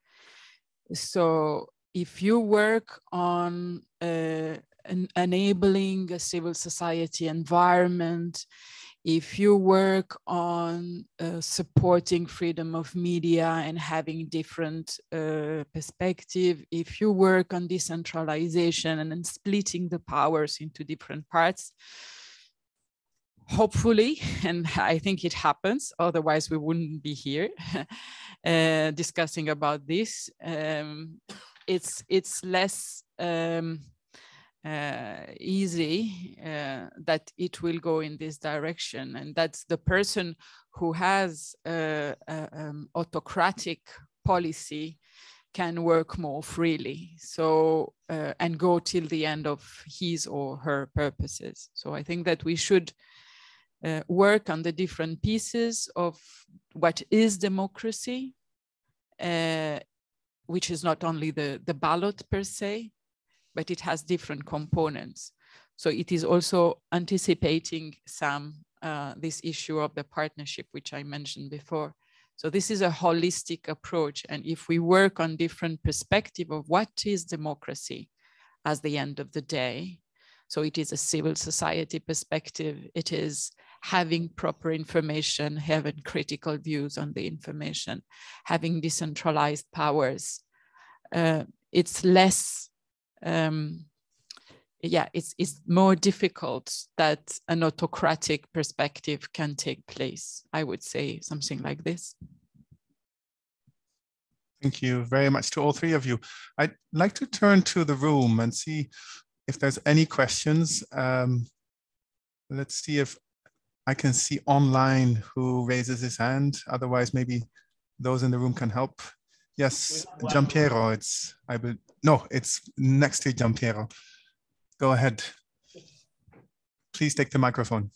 So if you work on uh, en enabling a civil society environment, if you work on uh, supporting freedom of media and having different uh, perspective, if you work on decentralization and then splitting the powers into different parts, hopefully, and I think it happens, otherwise we wouldn't be here uh, discussing about this. Um, it's, it's less um, uh, easy uh, that it will go in this direction. And that's the person who has uh, a, um, autocratic policy can work more freely, so uh, and go till the end of his or her purposes. So I think that we should uh, work on the different pieces of what is democracy, uh, which is not only the, the ballot per se, but it has different components. So it is also anticipating some uh, this issue of the partnership, which I mentioned before. So this is a holistic approach. And if we work on different perspective of what is democracy as the end of the day, so it is a civil society perspective, it is having proper information, having critical views on the information, having decentralized powers. Uh, it's less, um, yeah, it's, it's more difficult that an autocratic perspective can take place. I would say something like this. Thank you very much to all three of you. I'd like to turn to the room and see if there's any questions. Um, let's see if I can see online who raises his hand. Otherwise, maybe those in the room can help. Yes, Giampiero, it's, I will, no, it's next to Giampiero. Go ahead. Please take the microphone.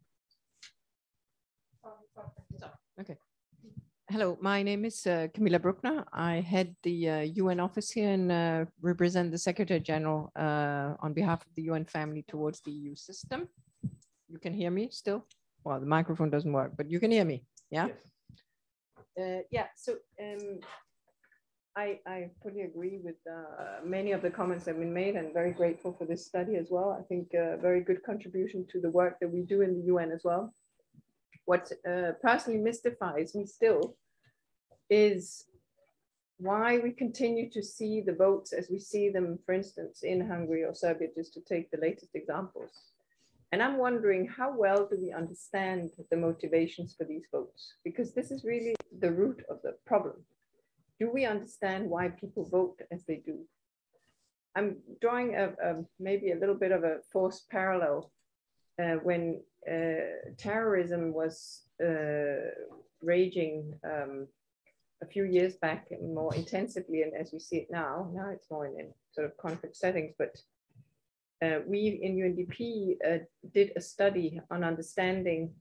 Okay. Hello, my name is uh, Camilla Bruckner. I head the uh, U N office here and uh, represent the Secretary General uh, on behalf of the U N family towards the E U system. You can hear me still? Well, the microphone doesn't work, but you can hear me, yeah? Yes. Uh, yeah, so um, I, I fully agree with uh, many of the comments that have been made, and very grateful for this study as well. I think a very good contribution to the work that we do in the U N as well. What uh, personally mystifies me still is why we continue to see the votes as we see them, for instance, in Hungary or Serbia, just to take the latest examples. And I'm wondering, how well do we understand the motivations for these votes? Because this is really the root of the problem. Do we understand why people vote as they do? I'm drawing a, a maybe a little bit of a forced parallel uh, when uh, terrorism was uh, raging um, a few years back more intensively, and as we see it now, now it's more in, in sort of conflict settings, but uh, we in U N D P uh, did a study on understanding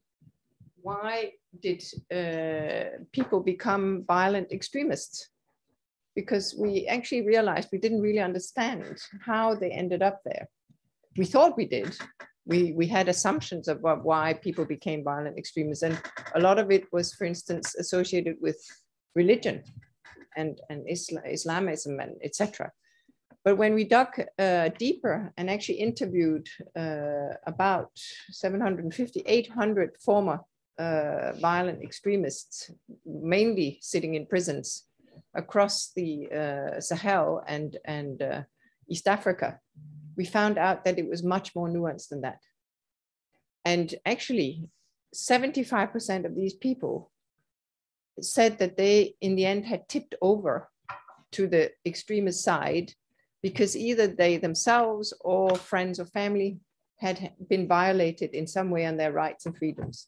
why did uh, people become violent extremists? Because we actually realized we didn't really understand how they ended up there. We thought we did. We, we had assumptions about why people became violent extremists. And a lot of it was, for instance, associated with religion and, and Islam, Islamism, and et cetera. But when we dug uh, deeper and actually interviewed uh, about seven hundred fifty, eight hundred former uh, violent extremists, mainly sitting in prisons across the uh, Sahel and, and uh, East Africa, we found out that it was much more nuanced than that. And actually, seventy-five percent of these people said that they, in the end, had tipped over to the extremist side because either they themselves or friends or family had been violated in some way on their rights and freedoms.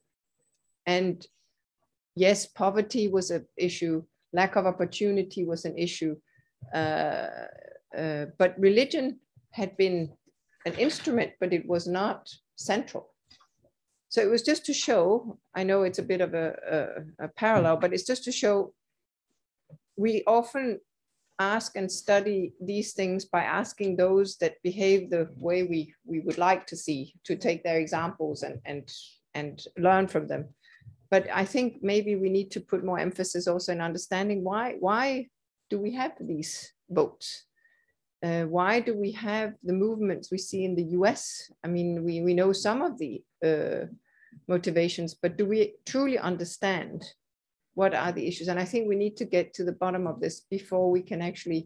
And yes, poverty was an issue, lack of opportunity was an issue, uh, uh, but religion had been an instrument, but it was not central. So it was just to show, I know it's a bit of a, a, a parallel, but it's just to show we often ask and study these things by asking those that behave the way we, we would like to see, to take their examples and, and, and learn from them. But I think maybe we need to put more emphasis also in understanding why, why do we have these votes? Uh, why do we have the movements we see in the U S? I mean, we, we know some of the uh, motivations, but do we truly understand what are the issues? And I think we need to get to the bottom of this before we can actually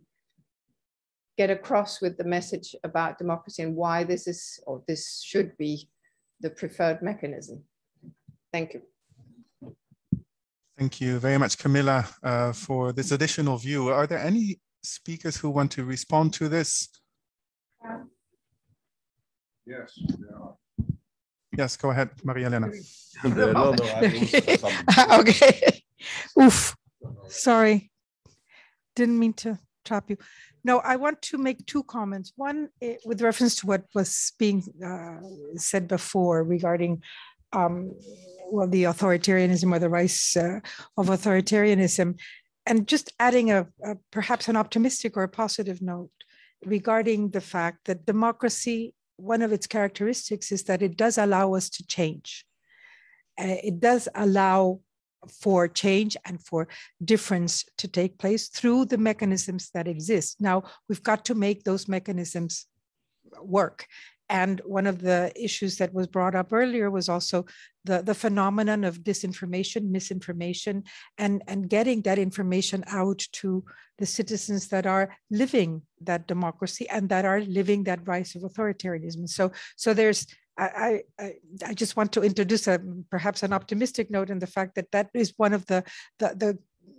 get across with the message about democracy and why this is, or this should be, the preferred mechanism. Thank you. Thank you very much, Camilla, uh, for this additional view. Are there any speakers who want to respond to this? Yes. Yeah. Yes, go ahead, Maria Elena. no, no, I okay. Oof. Sorry. Didn't mean to trap you. No, I want to make two comments. One, eh, with reference to what was being uh, said before regarding um, well, the authoritarianism or the rise uh, of authoritarianism, and just adding a, a perhaps an optimistic or a positive note regarding the fact that democracy, one of its characteristics is that it does allow us to change. Uh, it does allow for change and for difference to take place through the mechanisms that exist. Now, we've got to make those mechanisms work. And one of the issues that was brought up earlier was also the, the phenomenon of disinformation, misinformation, and, and getting that information out to the citizens that are living that democracy and that are living that rise of authoritarianism. So, so there's, I, I, I just want to introduce a perhaps an optimistic note in the fact that that is one of the, the, the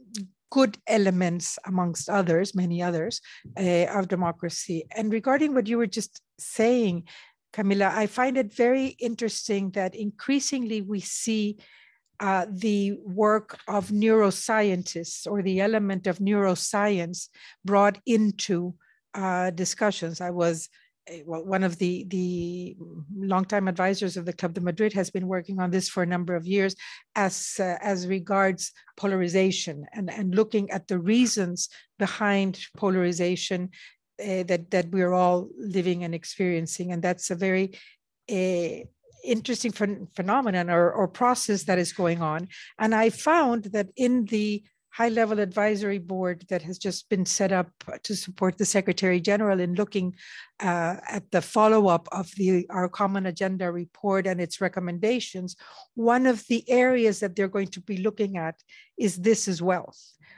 good elements amongst others, many others, uh, of democracy. And regarding what you were just saying, Camilla, I find it very interesting that increasingly we see uh, the work of neuroscientists or the element of neuroscience brought into uh, discussions. I was Well, one of the, the longtime advisors of the Club de Madrid has been working on this for a number of years as, uh, as regards polarization and, and looking at the reasons behind polarization uh, that, that we're all living and experiencing. And that's a very uh, interesting ph phenomenon or, or process that is going on. And I found that in the high-level advisory board that has just been set up to support the Secretary General in looking uh, at the follow-up of the our Common Agenda report and its recommendations, one of the areas that they're going to be looking at is this as well.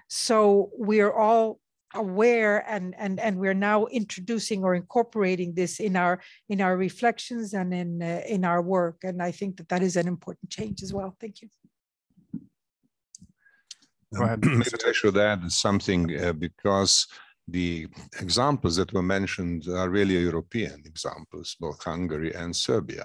So we're all aware and, and, and we're now introducing or incorporating this in our, in our reflections and in, uh, in our work. And I think that that is an important change as well. Thank you. Go ahead. Maybe I should add something uh, because the examples that were mentioned are really European examples, both Hungary and Serbia.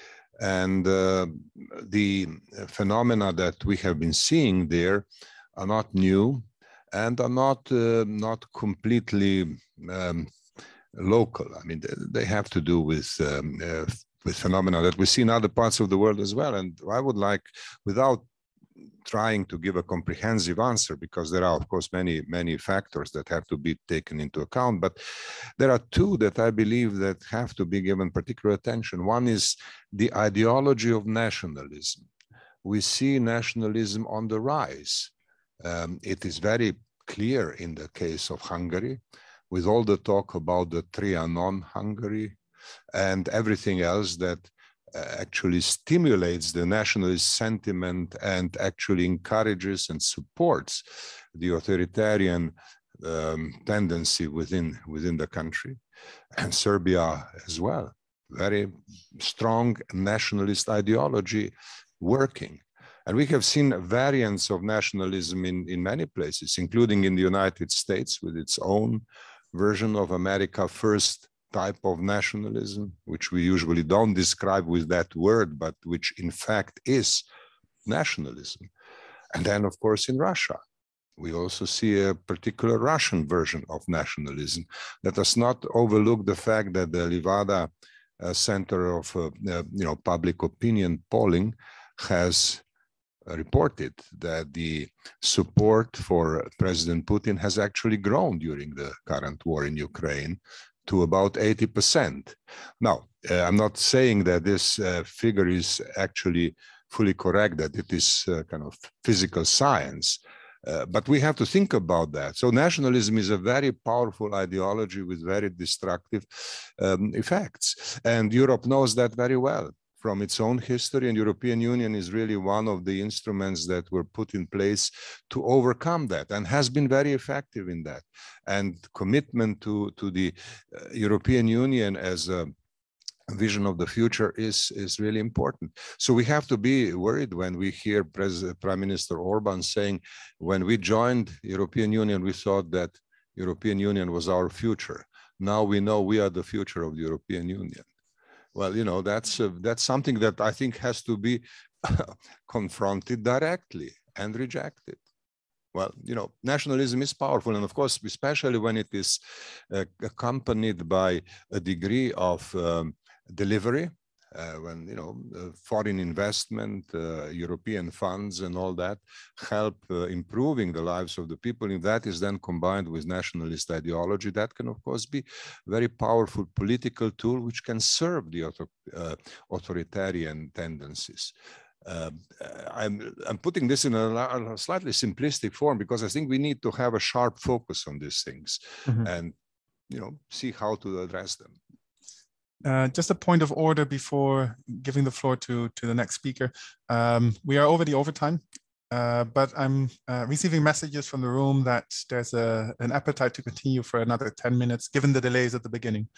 And uh, the phenomena that we have been seeing there are not new and are not, uh, not completely um, local. I mean, they, they have to do with, um, uh, with phenomena that we see in other parts of the world as well. And I would like, without trying to give a comprehensive answer, because there are, of course, many, many factors that have to be taken into account. But there are two that I believe that have to be given particular attention. One is the ideology of nationalism. We see nationalism on the rise. Um, it is very clear in the case of Hungary, with all the talk about the Trianon Hungary and everything else that actually stimulates the nationalist sentiment and actually encourages and supports the authoritarian um, tendency within, within the country, and Serbia as well. Very strong nationalist ideology working. And we have seen variants of nationalism in, in many places, including in the United States with its own version of America First type of nationalism, which we usually don't describe with that word, but which in fact is nationalism. And then, of course, in Russia, we also see a particular Russian version of nationalism. Let us not overlook the fact that the Levada uh, Center of uh, uh, you know, public opinion polling has reported that the support for President Putin has actually grown during the current war in Ukraine to about eighty percent. Now, uh, I'm not saying that this uh, figure is actually fully correct, that it is uh, kind of physical science, uh, but we have to think about that. So nationalism is a very powerful ideology with very destructive um, effects. And Europe knows that very well from its own history, and European Union is really one of the instruments that were put in place to overcome that and has been very effective in that. And commitment to, to the uh, European Union as a vision of the future is, is really important. So we have to be worried when we hear President, Prime Minister Orban saying, when we joined European Union, we thought that European Union was our future. Now we know we are the future of the European Union. Well, you know, that's, uh, that's something that I think has to be confronted directly and rejected. Well, you know, nationalism is powerful. And of course, especially when it is uh, accompanied by a degree of um, delivery, uh, when, you know, uh, foreign investment, uh, European funds and all that help uh, improving the lives of the people. If that is then combined with nationalist ideology, that can, of course, be a very powerful political tool which can serve the author, uh, authoritarian tendencies. Uh, I'm, I'm putting this in a, a slightly simplistic form because I think we need to have a sharp focus on these things mm-hmm. and, you know, see how to address them. Uh, just a point of order before giving the floor to, to the next speaker. Um, we are already over time, uh, but I'm uh, receiving messages from the room that there's a, an appetite to continue for another ten minutes, given the delays at the beginning.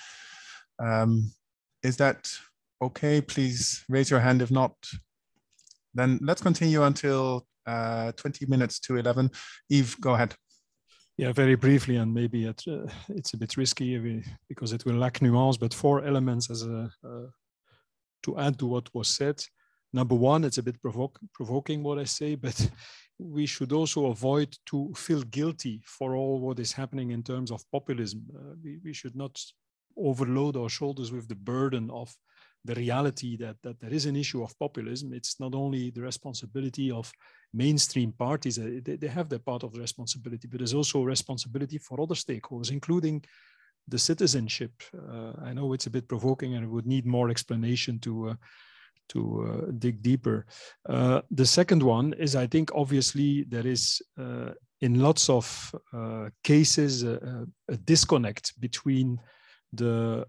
Um, is that okay? Please raise your hand. If not, then let's continue until uh, twenty minutes to eleven. Yves, go ahead. Yeah, very briefly, and maybe it, uh, it's a bit risky because it will lack nuance, but four elements as a, uh, to add to what was said. Number one, it's a bit provoke, provoking what I say, but we should also avoid to feel guilty for all what is happening in terms of populism. Uh, we, we should not overload our shoulders with the burden of the reality that, that there is an issue of populism. It's not only the responsibility of mainstream parties, uh, they, they have their part of the responsibility, but there's also a responsibility for other stakeholders, including the citizenship. Uh, I know it's a bit provoking and it would need more explanation to, uh, to uh, dig deeper. Uh, the second one is, I think, obviously, there is, uh, in lots of uh, cases, uh, a disconnect between the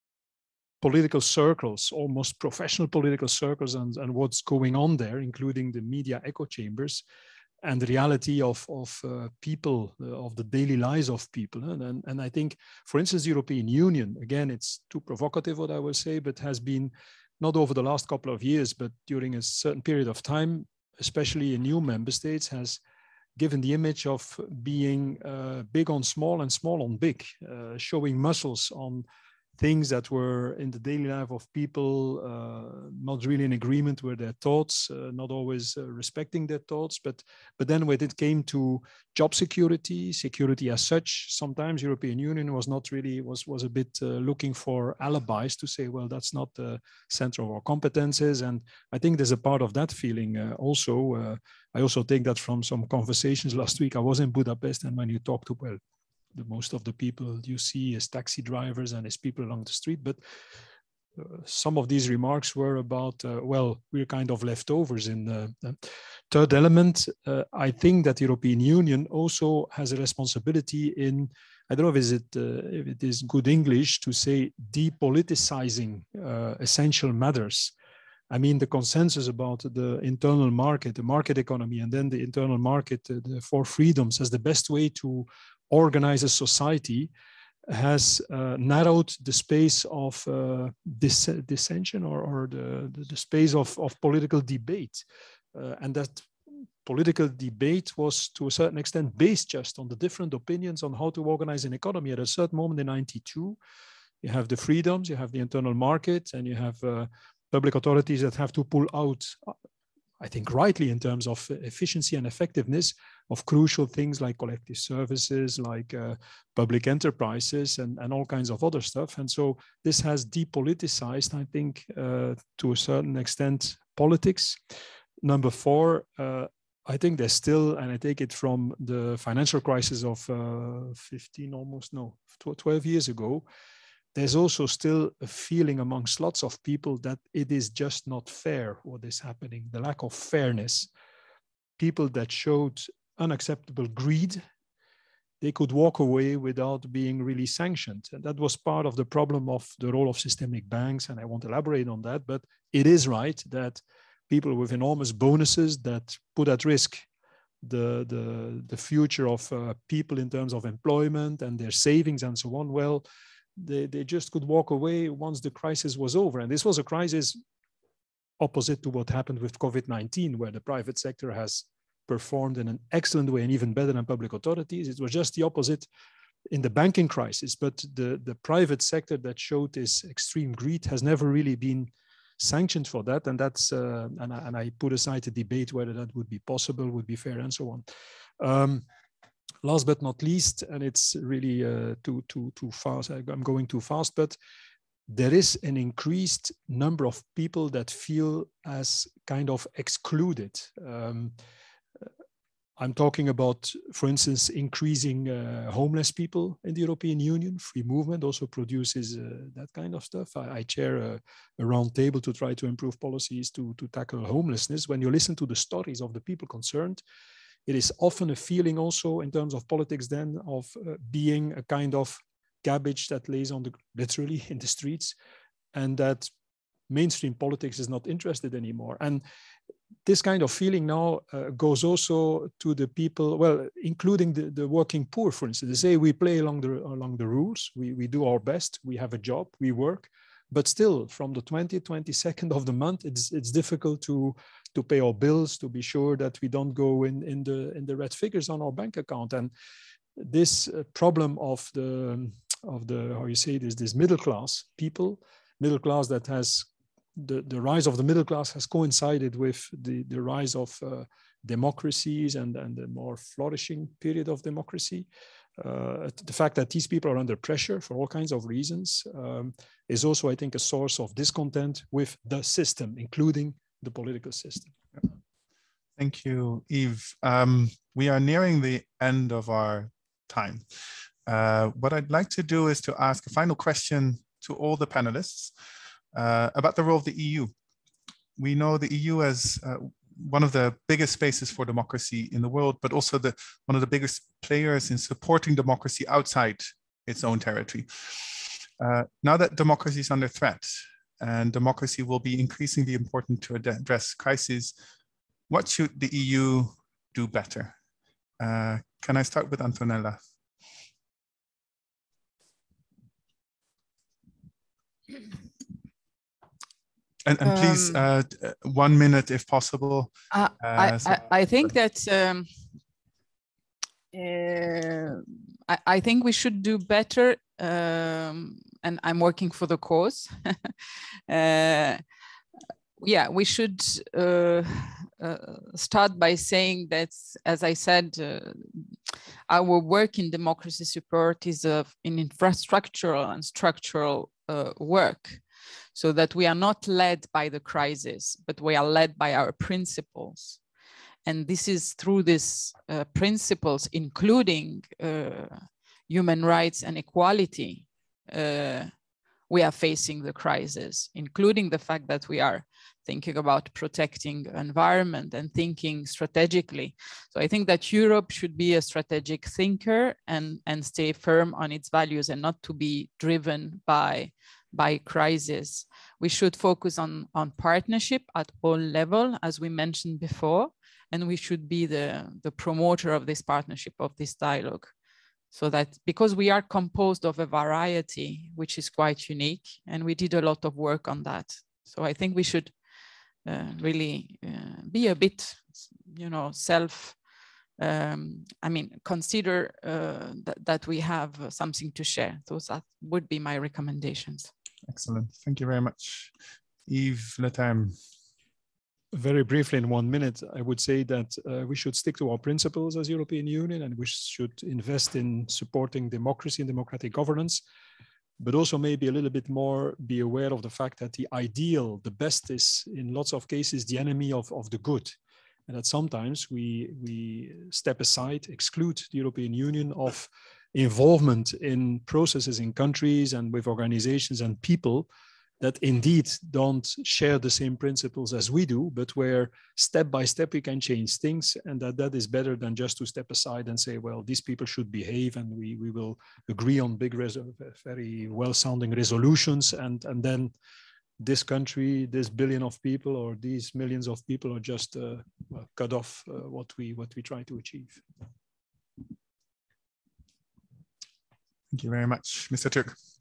political circles, almost professional political circles, and, and what's going on there, including the media echo chambers, and the reality of, of uh, people, uh, of the daily lives of people. And, and, and I think, for instance, the European Union, again, it's too provocative what I will say, but has been, not over the last couple of years, but during a certain period of time, especially in new member states, has given the image of being uh, big on small and small on big, uh, showing muscles on things that were in the daily life of people, uh, not really in agreement with their thoughts, uh, not always uh, respecting their thoughts. But, but then when it came to job security, security as such, sometimes European Union was not really, was, was a bit uh, looking for alibis to say, well, that's not the center of our competences. And I think there's a part of that feeling uh, also. Uh, I also take that from some conversations last week. I was in Budapest, and when you talk to, well, the most of the people you see as taxi drivers and as people along the street. But uh, some of these remarks were about, uh, well, we're kind of leftovers in the, the third element. Uh, I think that the European Union also has a responsibility in, I don't know if, is it, uh, if it is good English to say depoliticizing uh, essential matters. I mean, the consensus about the internal market, the market economy, and then the internal market, uh, the four freedoms as the best way to organize a society has uh, narrowed the space of uh, dis dissension or, or the, the, the space of, of political debate. Uh, and that political debate was to a certain extent based just on the different opinions on how to organize an economy. At a certain moment in ninety-two, you have the freedoms, you have the internal market, and you have uh, public authorities that have to pull out, I think rightly in terms of efficiency and effectiveness, of crucial things like collective services, like uh, public enterprises, and, and all kinds of other stuff. And so this has depoliticized, I think, uh, to a certain extent, politics. Number four, uh, I think there's still, and I take it from the financial crisis of uh, fifteen, almost, no, twelve years ago, there's also still a feeling amongst lots of people that it is just not fair what is happening, the lack of fairness. People that showed unacceptable greed, they could walk away without being really sanctioned. And that was part of the problem of the role of systemic banks, and I won't elaborate on that, but it is right that people with enormous bonuses that put at risk the, the, the future of uh, people in terms of employment and their savings and so on, well, they, they just could walk away once the crisis was over. And this was a crisis opposite to what happened with COVID nineteen, where the private sector has performed in an excellent way and even better than public authorities. It was just the opposite in the banking crisis. But the, the private sector that showed this extreme greed has never really been sanctioned for that. And that's, uh, and, I, and I put aside the debate whether that would be possible, would be fair, and so on. Um, last but not least, and it's really uh, too, too, too fast, I'm going too fast, but there is an increased number of people that feel as kind of excluded. Um, I'm talking about, for instance, increasing uh, homeless people in the European Union. Free movement also produces uh, that kind of stuff. I, I chair a, a round table to try to improve policies to, to tackle homelessness. When you listen to the stories of the people concerned, it is often a feeling also in terms of politics then of uh, being a kind of garbage that lays on the, literally in the streets, and that mainstream politics is not interested anymore. And this kind of feeling now uh, goes also to the people, well, including the, the working poor, for instance. They say we play along the, along the rules, we, we do our best, we have a job, we work, but still from the twentieth, twenty-second of the month, it's, it's difficult to, to pay our bills, to be sure that we don't go in, in, the, in the red figures on our bank account. And this uh, problem of the, of the, how you say this, this middle class people, middle class that has The, the rise of the middle class has coincided with the, the rise of uh, democracies and, and the more flourishing period of democracy. Uh, the fact that these people are under pressure for all kinds of reasons um, is also, I think, a source of discontent with the system, including the political system. Thank you, Yves. Um, we are nearing the end of our time. Uh, what I'd like to do is to ask a final question to all the panelists. Uh, about the role of the E U. We know the E U as uh, one of the biggest spaces for democracy in the world, but also the, one of the biggest players in supporting democracy outside its own territory. Uh, now that democracy is under threat and democracy will be increasingly important to address crises, what should the E U do better? Uh, can I start with Antonella? And, and please, Um, uh, one minute if possible. Uh, Uh, I, so, I, I think that um, uh, I, I think we should do better, um, and I'm working for the cause. uh, yeah, we should uh, uh, start by saying that, as I said, uh, our work in democracy support is uh, in infrastructural and structural uh, work. So that we are not led by the crisis, but we are led by our principles. And this is through these uh, principles, including uh, human rights and equality, uh, we are facing the crisis, including the fact that we are thinking about protecting environment and thinking strategically. So I think that Europe should be a strategic thinker and, and stay firm on its values and not to be driven by by crisis. We should focus on, on partnership at all levels, as we mentioned before, and we should be the, the promoter of this partnership, of this dialogue. So that, because we are composed of a variety, which is quite unique, and we did a lot of work on that. So I think we should uh, really uh, be a bit, you know, self, um, I mean, consider uh, that, that we have something to share. Those that would be my recommendations. Excellent. Thank you very much. Yves Leterme. Very briefly, in one minute, I would say that uh, we should stick to our principles as European Union, and we should invest in supporting democracy and democratic governance, but also maybe a little bit more be aware of the fact that the ideal, the best is in lots of cases the enemy of, of the good. And that sometimes we, we step aside, exclude the European Union of involvement in processes in countries and with organizations and people that indeed don't share the same principles as we do, but where step by step we can change things, and that that is better than just to step aside and say, well, these people should behave and we, we will agree on big, very well-sounding resolutions, and, and then this country, this billion of people or these millions of people are just uh, well, cut off uh, what we what we try to achieve. Thank you very much, Mister Turk.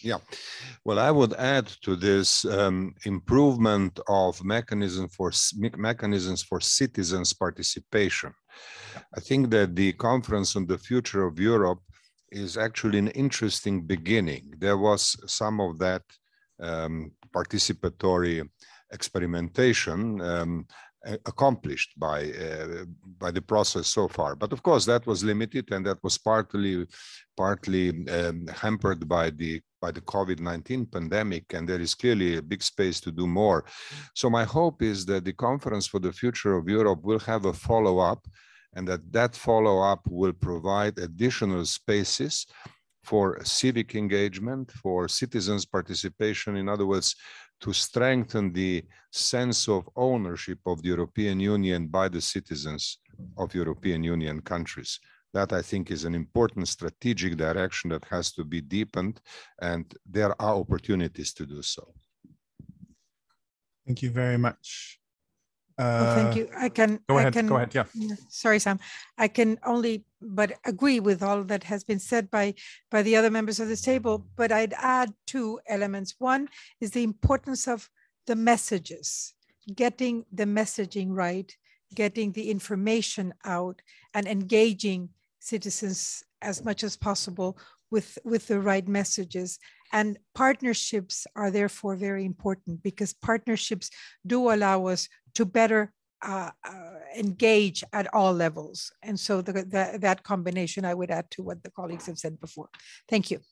Yeah, well, I would add to this um, improvement of mechanism for mechanisms for citizens' participation. I think that the conference on the future of Europe is actually an interesting beginning. There was some of that um, participatory experimentation um, accomplished by uh, by the process so far, but of course that was limited, and that was partly partly um, hampered by the by the COVID nineteen pandemic, and there is clearly a big space to do more. So my hope is that the Conference for the Future of Europe will have a follow-up, and that that follow-up will provide additional spaces for civic engagement, for citizens' participation. In other words, to strengthen the sense of ownership of the European Union by the citizens of European Union countries. That, I think, is an important strategic direction that has to be deepened, and there are opportunities to do so. Thank you very much. Uh, well, thank you. I can go ahead. I can, go ahead. Yeah. Sorry, Sam. I can only but agree with all that has been said by by the other members of this table. But I'd add two elements. One is the importance of the messages, getting the messaging right, getting the information out, and engaging citizens as much as possible with with the right messages. And partnerships are therefore very important, because partnerships do allow us to better uh, uh, engage at all levels. And so the, the, that combination, I would add to what the colleagues have said before. Thank you.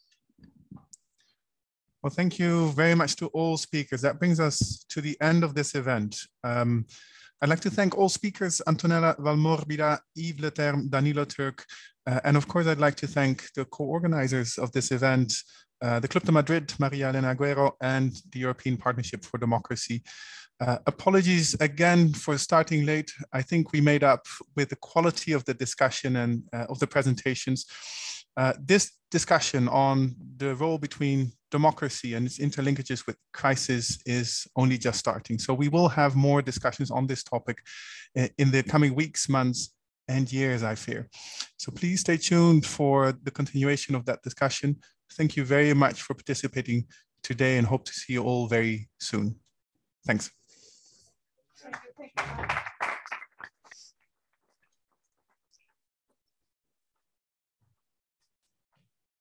Well, thank you very much to all speakers. That brings us to the end of this event. Um, I'd like to thank all speakers, Antonella Valmorbida, Yves Leterme, Danilo Turk, uh, and of course, I'd like to thank the co-organizers of this event, uh, the Club de Madrid, Maria Elena Agüero, and the European Partnership for Democracy. Uh, apologies again for starting late. I think we made up with the quality of the discussion and uh, of the presentations. Uh, this discussion on the role between democracy and its interlinkages with crisis is only just starting. So we will have more discussions on this topic in the coming weeks, months, and years, I fear. So please stay tuned for the continuation of that discussion. Thank you very much for participating today, and hope to see you all very soon. Thanks. Thank you. Thank you.